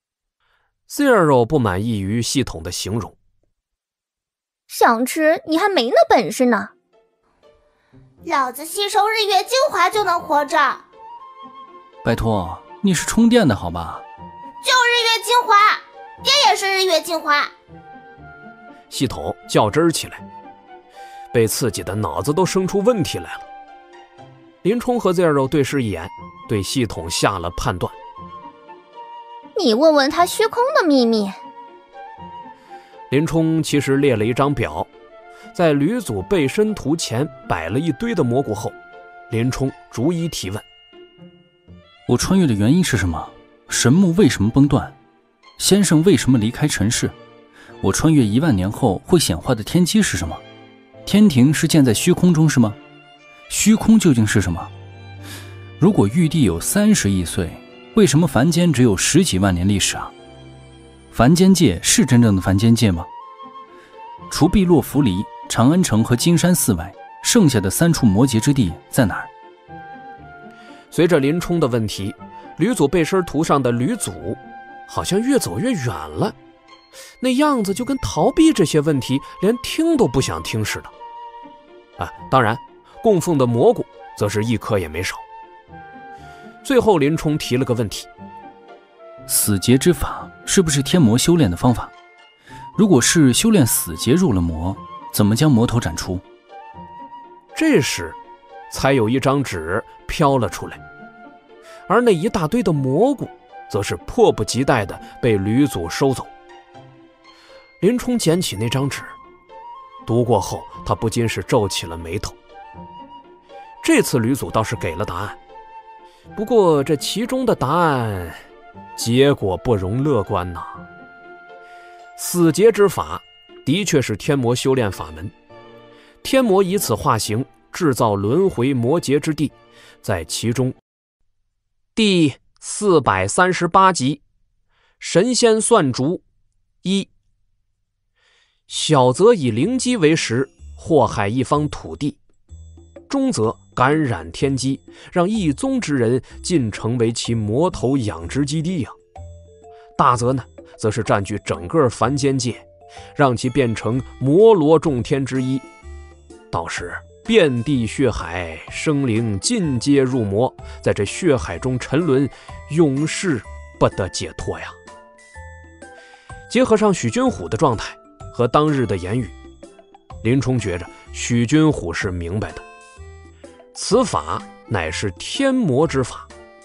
Zero 不满意于系统的形容。 想吃你还没那本事呢。 老子吸收日月精华就能活着。 拜托，你是充电的好吧？ 就日月精华，爹也是日月精华。 系统较真儿起来，被刺激的脑子都生出问题来了。林冲和 Zero 对视一眼，对系统下了判断。 你问问他虚空的秘密。 林冲其实列了一张表，在吕祖背身图前摆了一堆的蘑菇后，林冲逐一提问： 我穿越的原因是什么？神木为什么崩断？先生为什么离开尘世？我穿越一万年后会显化的天机是什么？天庭是建在虚空中是吗？虚空究竟是什么？如果玉帝有三十亿岁，为什么凡间只有十几万年历史啊？凡间界是真正的凡间界吗？除碧落浮离、长安城和金山寺外，剩下的三处魔劫之地在哪儿？ 随着林冲的问题，吕祖背身图上的吕祖好像越走越远了，那样子就跟逃避这些问题连听都不想听似的。啊，当然供奉的蘑菇则是一颗也没少。最后林冲提了个问题： 死劫之法是不是天魔修炼的方法？如果是修炼死劫入了魔，怎么将魔头斩出？ 这时才有一张纸飘了出来，而那一大堆的蘑菇则是迫不及待地被吕祖收走。林冲捡起那张纸，读过后他不禁是皱起了眉头。这次吕祖倒是给了答案，不过这其中的答案结果不容乐观呐。死劫之法的确是天魔修炼法门，天魔以此化形，制造轮回魔劫之地，在其中第四百三十八集神仙算竹一，小则以灵机为食，祸害一方土地，中则感染天机，让一宗之人尽成为其魔头养殖基地啊。大则呢，则是占据整个凡间界，让其变成魔罗众天之一，到时遍地血海，生灵尽皆入魔，在这血海中沉沦，永世不得解脱呀。结合上许君虎的状态和当日的言语，林冲觉着许君虎是明白的，此法乃是天魔之法，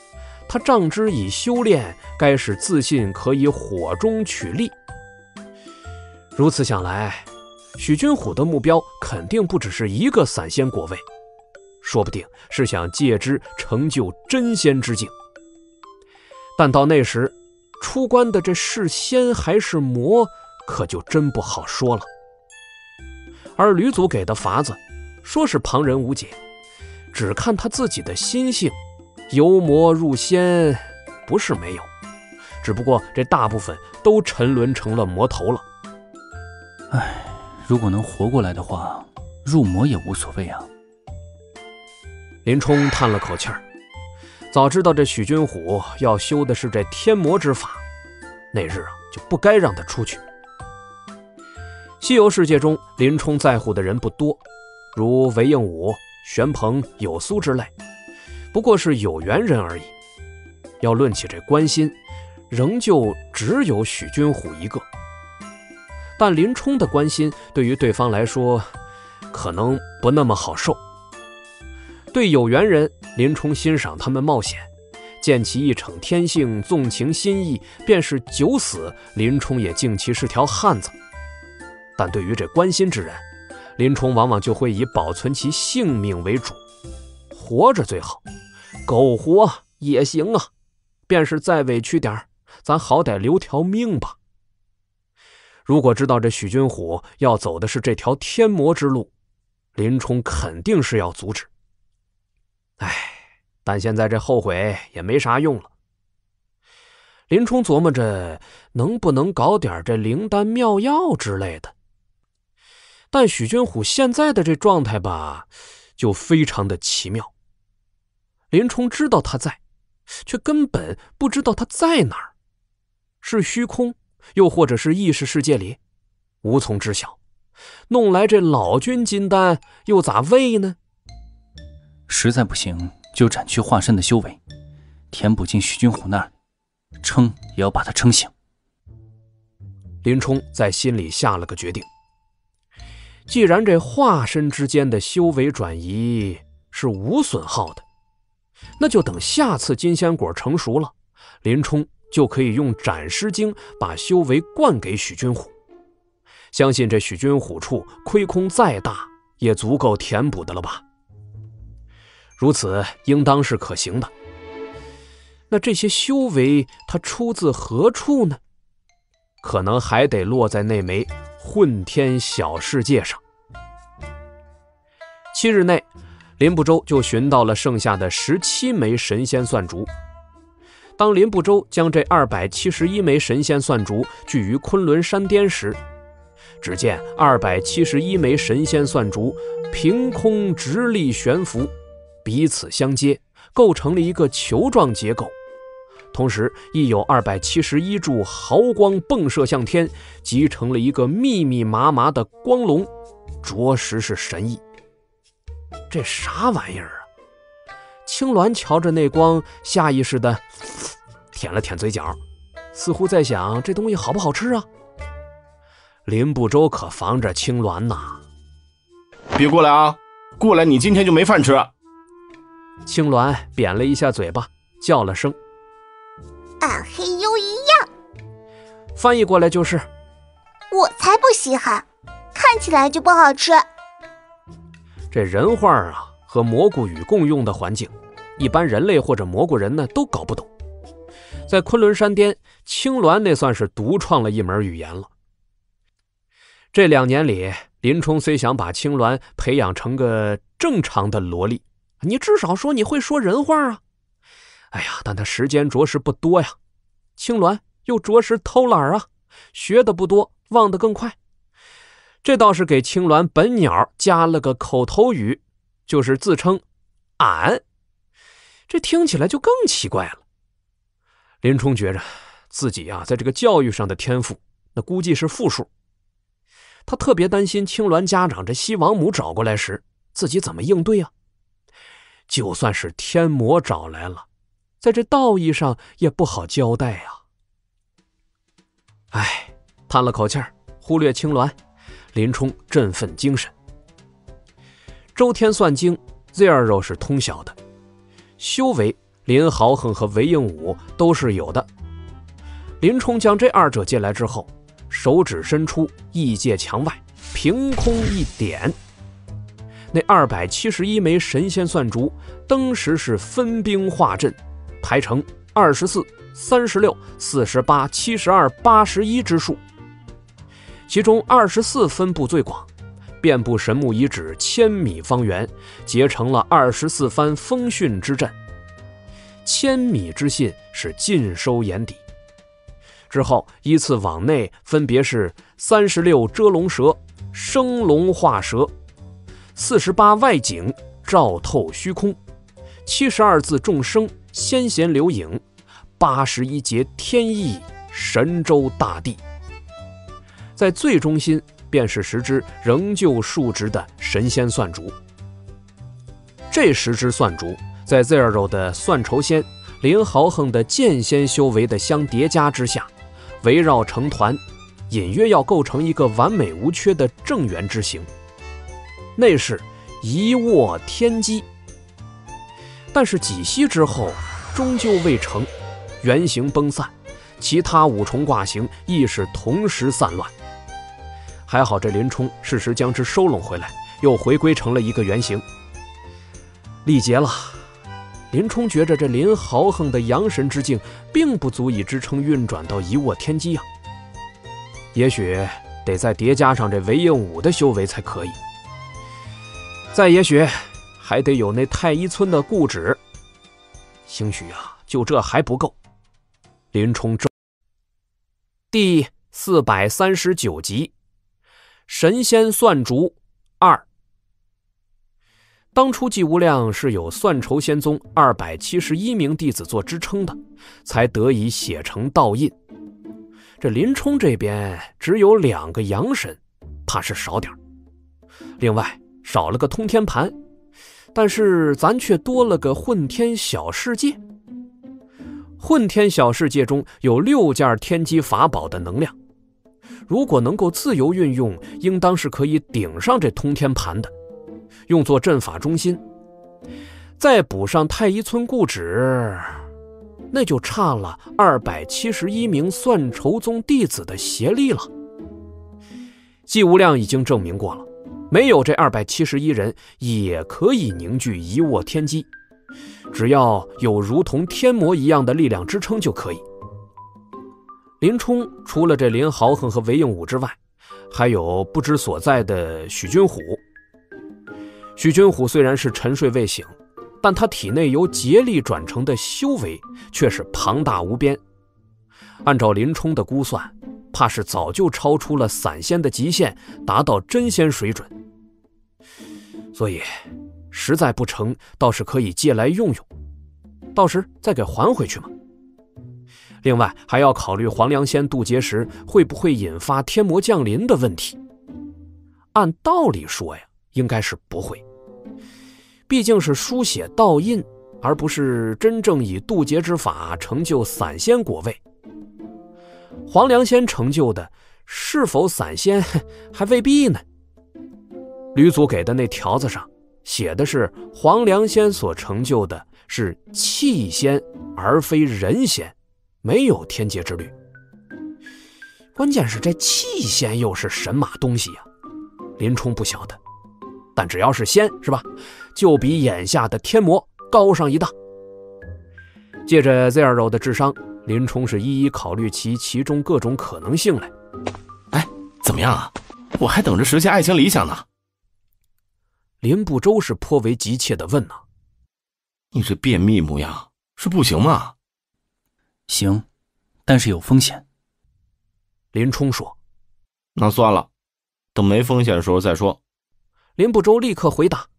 他仗之以修炼，该是自信可以火中取栗。如此想来，许君虎的目标肯定不只是一个散仙果位，说不定是想借之成就真仙之境。但到那时，出关的这是仙还是魔，可就真不好说了。而吕祖给的法子，说是旁人无解，只看他自己的心性，由魔入仙不是没有，只不过这大部分都沉沦成了魔头了。 唉，如果能活过来的话，入魔也无所谓啊。 林冲叹了口气儿，早知道这许君虎要修的是这天魔之法，那日啊就不该让他出去。西游世界中，林冲在乎的人不多，如韦应武、玄鹏、有苏之类，不过是有缘人而已。要论起这关心，仍旧只有许君虎一个。但林冲的关心对于对方来说，可能不那么好受。对有缘人，林冲欣赏他们冒险，见其一逞天性，纵情心意，便是九死，林冲也敬其是条汉子。但对于这关心之人，林冲往往就会以保存其性命为主，活着最好，苟活也行啊，便是再委屈点咱好歹留条命吧。如果知道这许君虎要走的是这条天魔之路，林冲肯定是要阻止。唉，但现在这后悔也没啥用了。林冲琢磨着能不能搞点这灵丹妙药之类的，但许君虎现在的这状态吧，就非常的奇妙。林冲知道他在，却根本不知道他在哪儿，是虚空，又或者是意识世界里，无从知晓。弄来这老君金丹又咋喂呢？ 实在不行就斩去化身的修为，填补进许君虎那儿，撑也要把他撑醒。 林冲在心里下了个决定，既然这化身之间的修为转移是无损耗的，那就等下次金仙果成熟了，林冲就可以用斩尸经把修为灌给许君虎。相信这许君虎处亏空再大，也足够填补的了吧？如此应当是可行的。那这些修为它出自何处呢？可能还得落在那枚混天小世界上。七日内，林不周就寻到了剩下的十七枚神仙算竹。当林不周将这二百七十一枚神仙算竹聚于昆仑山巅时，只见二百七十一枚神仙算竹凭空直立悬浮，彼此相接，构成了一个球状结构。同时亦有二百七十一柱毫光迸射向天，集成了一个密密麻麻的光龙，着实是神异。这啥玩意儿啊？青鸾瞧着那光，下意识的舔了舔嘴角，似乎在想这东西好不好吃啊。林不周可防着青鸾呐， 别过来啊，过来你今天就没饭吃。 青鸾扁了一下嘴巴，叫了声俺黑优一样， 翻译过来就是我才不稀罕，看起来就不好吃。 这人话啊和蘑菇语共用的环境，一般人类或者蘑菇人呢都搞不懂。在昆仑山巅，青鸾那算是独创了一门语言了。这两年里，林冲虽想把青鸾培养成个正常的萝莉，你至少说你会说人话啊。哎呀，但他时间着实不多呀。青鸾又着实偷懒啊，学的不多，忘得更快。这倒是给青鸾本鸟加了个口头语，就是自称俺，这听起来就更奇怪了。林冲觉着自己啊，在这个教育上的天赋那估计是负数。他特别担心青鸾家长这西王母找过来时自己怎么应对啊。就算是天魔找来了，在这道义上也不好交代啊。唉，叹了口气儿，忽略青鸾，林冲振奋精神。周天算经 Zero 是通晓的，修为林豪横和韦应武都是有的。林冲将这二者借来之后，手指伸出，异界墙外凭空一点，那二百七十一枚神仙算竹当时是分兵化阵，排成二十四、三十六、四十八、七十二、八十一之数。其中二十四分布最广，遍布神木遗址千米方圆，结成了二十四番风讯之阵。千米之信是尽收眼底。之后依次往内分别是三十六遮龙蛇，生龙化蛇；四十八外景，照透虚空；七十二字众生，先贤留影；八十一节天意，神州大地。在最中心便是十只仍旧竖直的神仙算竹。这十只算竹在 Zero 的算筹仙、林豪横的剑仙修为的相叠加之下，围绕成团，隐约要构成一个完美无缺的正圆之形，那是一握天机。但是几息之后终究未成，圆形崩散，其他五重卦形亦是同时散乱。还好这林冲适时将之收拢回来，又回归成了一个圆形。力竭了，林冲觉着这林豪横的阳神之境并不足以支撑运转到一握天机啊，也许得再叠加上这韦应武的修为才可以，再也许还得有那太一村的固执，兴许啊，就这还不够。林冲正第四百三十九集，神仙算竹二。当初季无量是有算筹仙宗二百七十一名弟子做支撑的，才得以写成道印。这林冲这边只有两个阳神，怕是少点。另外少了个通天盘，但是咱却多了个混天小世界。混天小世界中有六件天机法宝的能量，如果能够自由运用，应当是可以顶上这通天盘的，用作阵法中心。再补上太一村固执，那就差了二百七十一名算筹宗弟子的协力了。季无量已经证明过了，没有这二百七十一人也可以凝聚一握天机，只要有如同天魔一样的力量支撑就可以。林冲除了这林豪横和韦应武之外，还有不知所在的许君虎。许君虎虽然是沉睡未醒，但他体内由竭力转成的修为却是庞大无边，按照林冲的估算，怕是早就超出了散仙的极限，达到真仙水准。所以实在不成，倒是可以借来用用，到时再给还回去嘛。另外还要考虑黄粱仙渡劫时会不会引发天魔降临的问题。按道理说呀，应该是不会，毕竟是书写道印，而不是真正以渡劫之法成就散仙果位。黄粱仙成就的是否散仙还未必呢。吕祖给的那条子上写的是黄粱仙所成就的是气仙而非人仙，没有天劫之虑。关键是这气仙又是神马东西呀、啊，林冲不晓得，但只要是仙是吧，就比眼下的天魔高上一档。借着 Zero 的智商，林冲是一一考虑其其中各种可能性来。 哎，怎么样啊？我还等着实现爱情理想呢。 林不周是颇为急切地问呢、啊：“ 你这便秘模样是不行吗？”“ 行，但是有风险。” 林冲说。 “那算了，等没风险的时候再说。” 林不周立刻回答。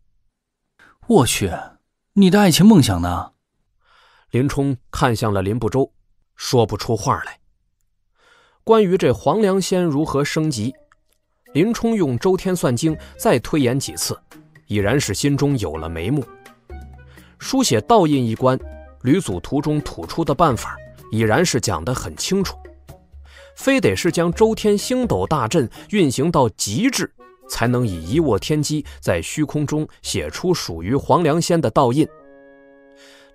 “我去，你的爱情梦想呢？” 林冲看向了林不周，说不出话来。关于这黄粱仙如何升级，林冲用周天算经再推演几次，已然是心中有了眉目。书写道印一关，吕祖图中吐出的办法已然是讲得很清楚，非得是将周天星斗大阵运行到极致，才能以一握天机在虚空中写出属于黄粱仙的道印。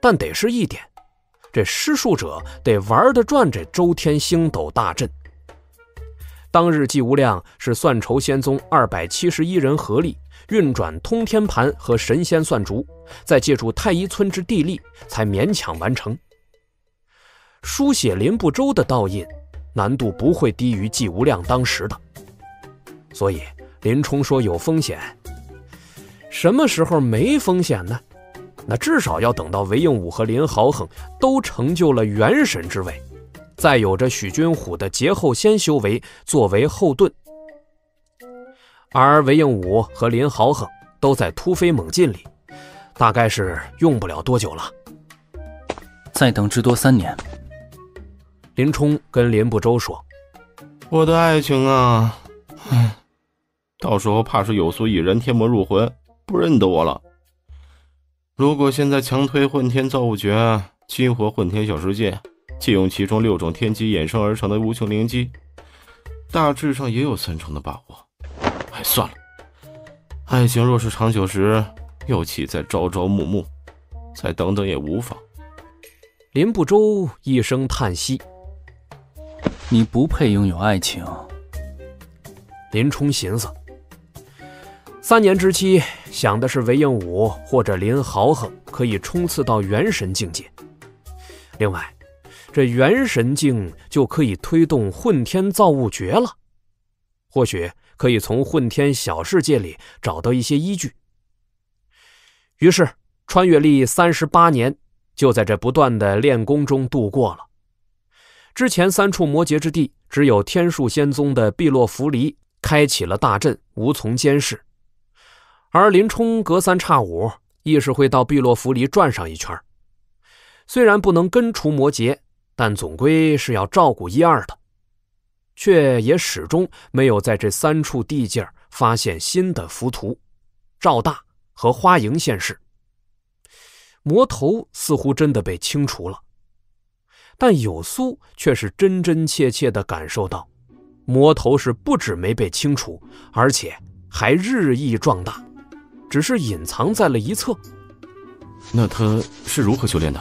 但得是一点，这施术者得玩得转这周天星斗大阵。当日季无量是算筹仙宗二百七十一人合力运转通天盘和神仙算竹，再借助太一村之地利，才勉强完成。书写林不周的道印难度不会低于季无量当时的，所以林冲说有风险。什么时候没风险呢？那至少要等到韦应武和林豪横都成就了元神之位，再有着许君虎的劫后仙修为作为后盾。而韦应武和林豪横都在突飞猛进里，大概是用不了多久了。 再等至多三年。 林冲跟林不周说： 我的爱情啊，唉，到时候怕是有苏一人天魔入魂，不认得我了。如果现在强推混天造物诀，激活混天小世界，借用其中六种天机衍生而成的无穷灵机，大致上也有三成的把握。哎，算了，爱情若是长久时，又岂在朝朝暮暮，再等等也无妨。 林不周一声叹息： 你不配拥有爱情。 林冲寻思，三年之期，想的是韦应武或者林豪横可以冲刺到元神境界。另外，这元神境就可以推动混天造物诀了，或许可以从混天小世界里找到一些依据。于是穿越历三十八年就在这不断的练功中度过了。之前三处魔劫之地，只有天树仙宗的碧落浮离开启了大阵，无从监视。而林冲隔三差五亦是会到碧落浮离转上一圈，虽然不能根除魔劫，但总归是要照顾一二的，却也始终没有在这三处地界发现新的浮屠。赵大和花营现世，魔头似乎真的被清除了，但有苏却是真真切切地感受到，魔头是不止没被清除，而且还日益壮大，只是隐藏在了一侧。 那他是如何修炼的？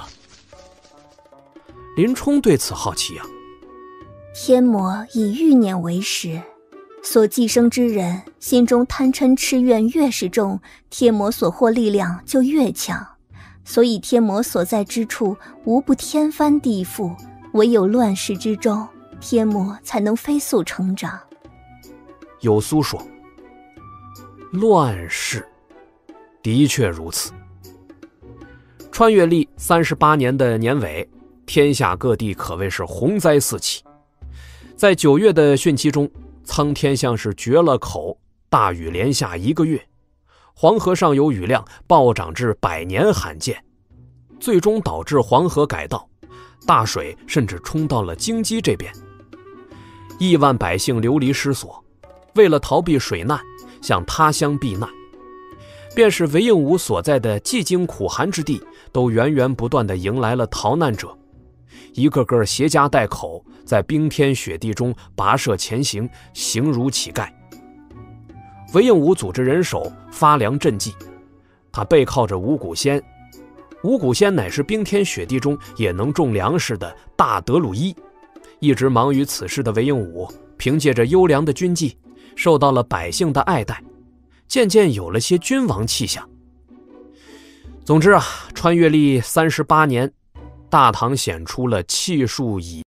林冲对此好奇啊。 天魔以欲念为食，所寄生之人心中贪嗔痴怨越是重，天魔所获力量就越强。所以天魔所在之处无不天翻地覆，唯有乱世之中，天魔才能飞速成长。 有苏说：乱世的确如此。穿越历三十八年的年尾，天下各地可谓是洪灾四起。在九月的汛期中，苍天像是绝了口，大雨连下一个月，黄河上游雨量暴涨至百年罕见，最终导致黄河改道，大水甚至冲到了京畿这边。亿万百姓流离失所，为了逃避水难，向他乡避难。便是韦应武所在的寂静苦寒之地，都源源不断地迎来了逃难者，一个个携家带口，在冰天雪地中跋涉前行，形如乞丐。韦应武组织人手发粮赈济，他背靠着五谷仙，五谷仙乃是冰天雪地中也能种粮食的大德鲁伊。一直忙于此事的韦应武，凭借着优良的军纪，受到了百姓的爱戴，渐渐有了些君王气象。总之啊，穿越历三十八年，大唐显出了气数已。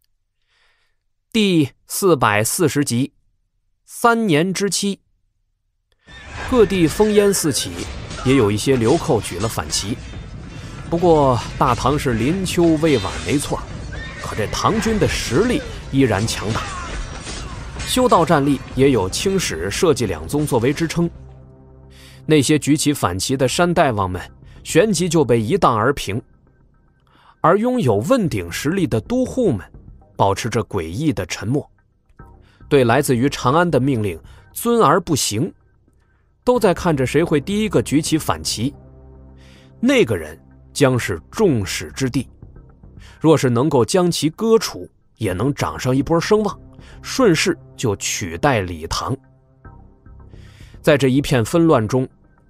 第四百四十集，三年之期。各地烽烟四起，也有一些流寇举了反旗。不过大唐是临秋未晚没错，可这唐军的实力依然强大。修道战力也有青史社稷两宗作为支撑，那些举起反旗的山大王们旋即就被一荡而平，而拥有问鼎实力的都护们保持着诡异的沉默，对来自于长安的命令遵而不行，都在看着谁会第一个举起反旗，那个人将是众矢之的，若是能够将其割除，也能涨上一波声望，顺势就取代李唐。在这一片纷乱中，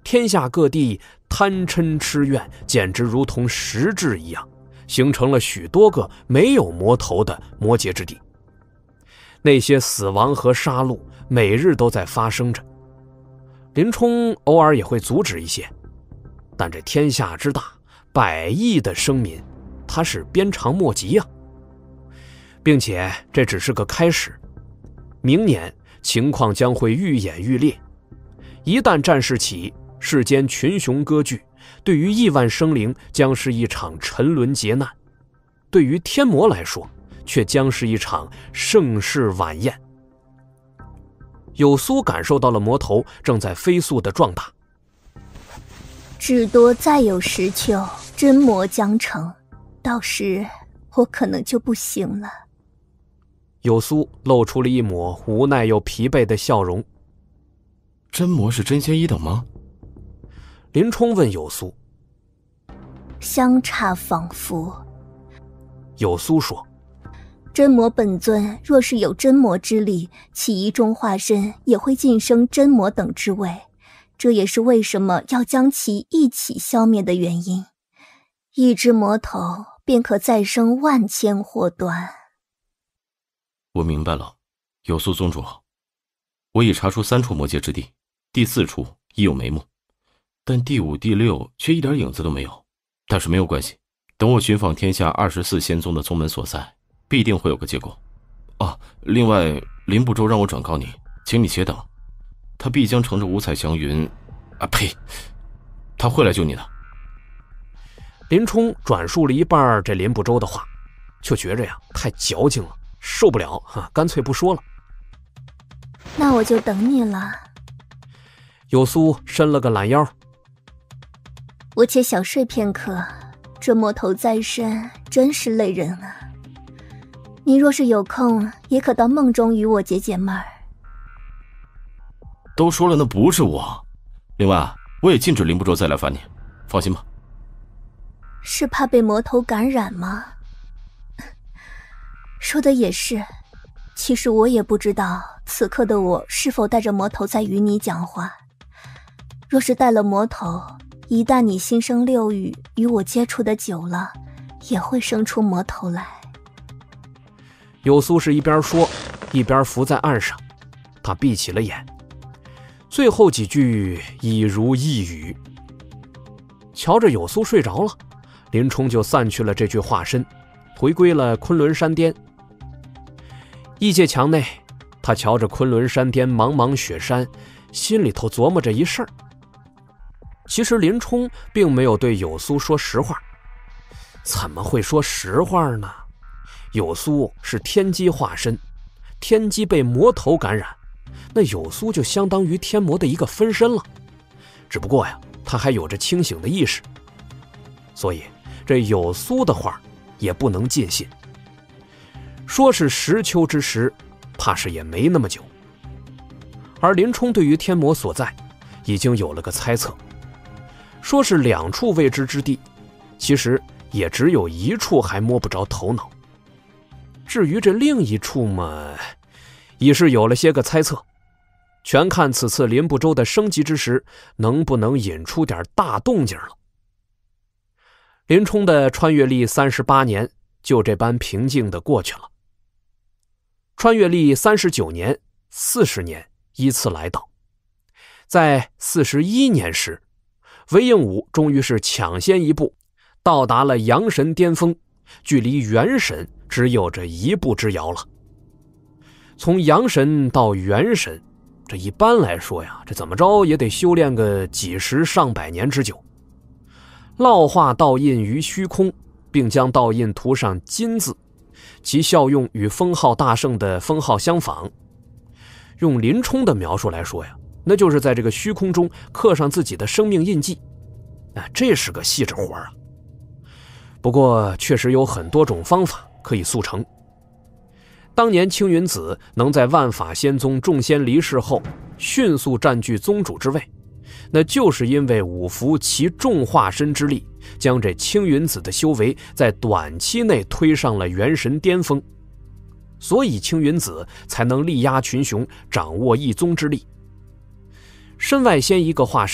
天下各地贪嗔痴怨简直如同实质一样，形成了许多个没有魔头的魔界之地。那些死亡和杀戮每日都在发生着，林冲偶尔也会阻止一些，但这天下之大，百亿的生民，他是鞭长莫及呀、啊。并且这只是个开始，明年情况将会愈演愈烈。一旦战事起，世间群雄割据，对于亿万生灵将是一场沉沦劫难，对于天魔来说却将是一场盛世晚宴。有苏感受到了魔头正在飞速的壮大， 至多再有十秋，真魔将成，到时我可能就不行了。 有苏露出了一抹无奈又疲惫的笑容。 真魔是真仙一等吗？ 林冲问有苏。 相差仿佛。 有苏说， 真魔本尊若是有真魔之力，其一众化身也会晋升真魔等之位，这也是为什么要将其一起消灭的原因。一只魔头便可再生万千祸端。 我明白了，有苏宗主，我已查出三处魔界之地，第四处已有眉目，但第五、第六却一点影子都没有。但是没有关系，等我寻访天下二十四仙宗的宗门所在，必定会有个结果。啊，另外林不周让我转告你，请你且等，他必将乘着五彩祥云，啊呸，他会来救你的。 林冲转述了一半这林不周的话，就觉着呀太矫情了，受不了哈，干脆不说了。 那我就等你了。 有苏伸了个懒腰， 我且小睡片刻，这魔头在身，真是累人啊。你若是有空，也可到梦中与我解解闷儿。 都说了那不是我，另外我也禁止林不周再来烦你，放心吧。 是怕被魔头感染吗？说的也是，其实我也不知道此刻的我是否带着魔头在与你讲话。若是带了魔头，一旦你心生六欲，与我接触的久了，也会生出魔头来。 有苏是一边说一边伏在岸上，他闭起了眼，最后几句已如一语。瞧着有苏睡着了，林冲就散去了这具化身，回归了昆仑山巅。异界墙内，他瞧着昆仑山巅茫茫雪山，心里头琢磨着一事儿。其实林冲并没有对有苏说实话。怎么会说实话呢？有苏是天机化身，天机被魔头感染，那有苏就相当于天魔的一个分身了。只不过呀，他还有着清醒的意识，所以这有苏的话也不能尽信。说是十秋之时，怕是也没那么久。而林冲对于天魔所在已经有了个猜测，说是两处未知之地，其实也只有一处还摸不着头脑。至于这另一处嘛，已是有了些个猜测，全看此次林不周的升级之时能不能引出点大动静了。林冲的穿越历三十八年就这般平静地过去了。穿越历三十九年、四十年依次来到，在四十一年时，韦应武终于是抢先一步到达了阳神巅峰，距离元神只有这一步之遥了。从阳神到元神，这一般来说呀，这怎么着也得修炼个几十上百年之久。烙画道印于虚空，并将道印涂上金字，其效用与封号大圣的封号相仿。用林冲的描述来说呀，那就是在这个虚空中刻上自己的生命印记。啊，这是个细致活啊。不过确实有很多种方法可以速成。当年青云子能在万法仙宗众仙离世后迅速占据宗主之位，那就是因为五福其众化身之力，将这青云子的修为在短期内推上了元神巅峰，所以青云子才能力压群雄，掌握一宗之力。身外仙一个化身，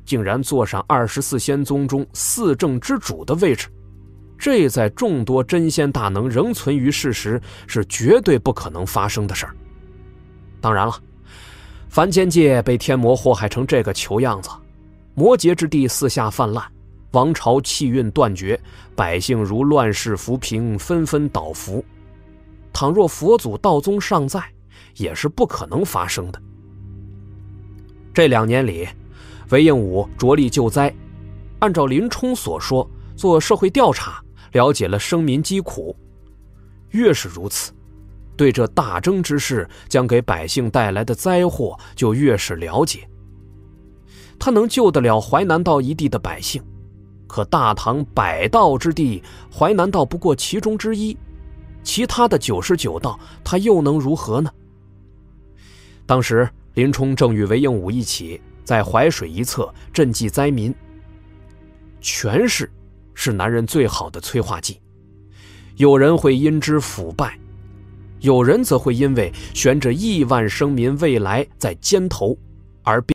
竟然坐上二十四仙宗中四正之主的位置，这在众多真仙大能仍存于世时是绝对不可能发生的事儿。当然了，凡间界被天魔祸害成这个球样子，魔劫之地四下泛滥，王朝气运断绝，百姓如乱世浮萍，纷纷倒伏。倘若佛祖道宗尚在，也是不可能发生的。这两年里，韦应武着力救灾，按照林冲所说，做社会调查，了解了生民疾苦。越是如此，对这大征之事将给百姓带来的灾祸就越是了解。他能救得了淮南道一地的百姓，可大唐百道之地，淮南道不过其中之一，其他的九十九道他又能如何呢？当时林冲正与韦应武一起在淮水一侧赈济灾民。权势是男人最好的催化剂，有人会因之腐败，有人则会因为悬着亿万生民未来在肩头而变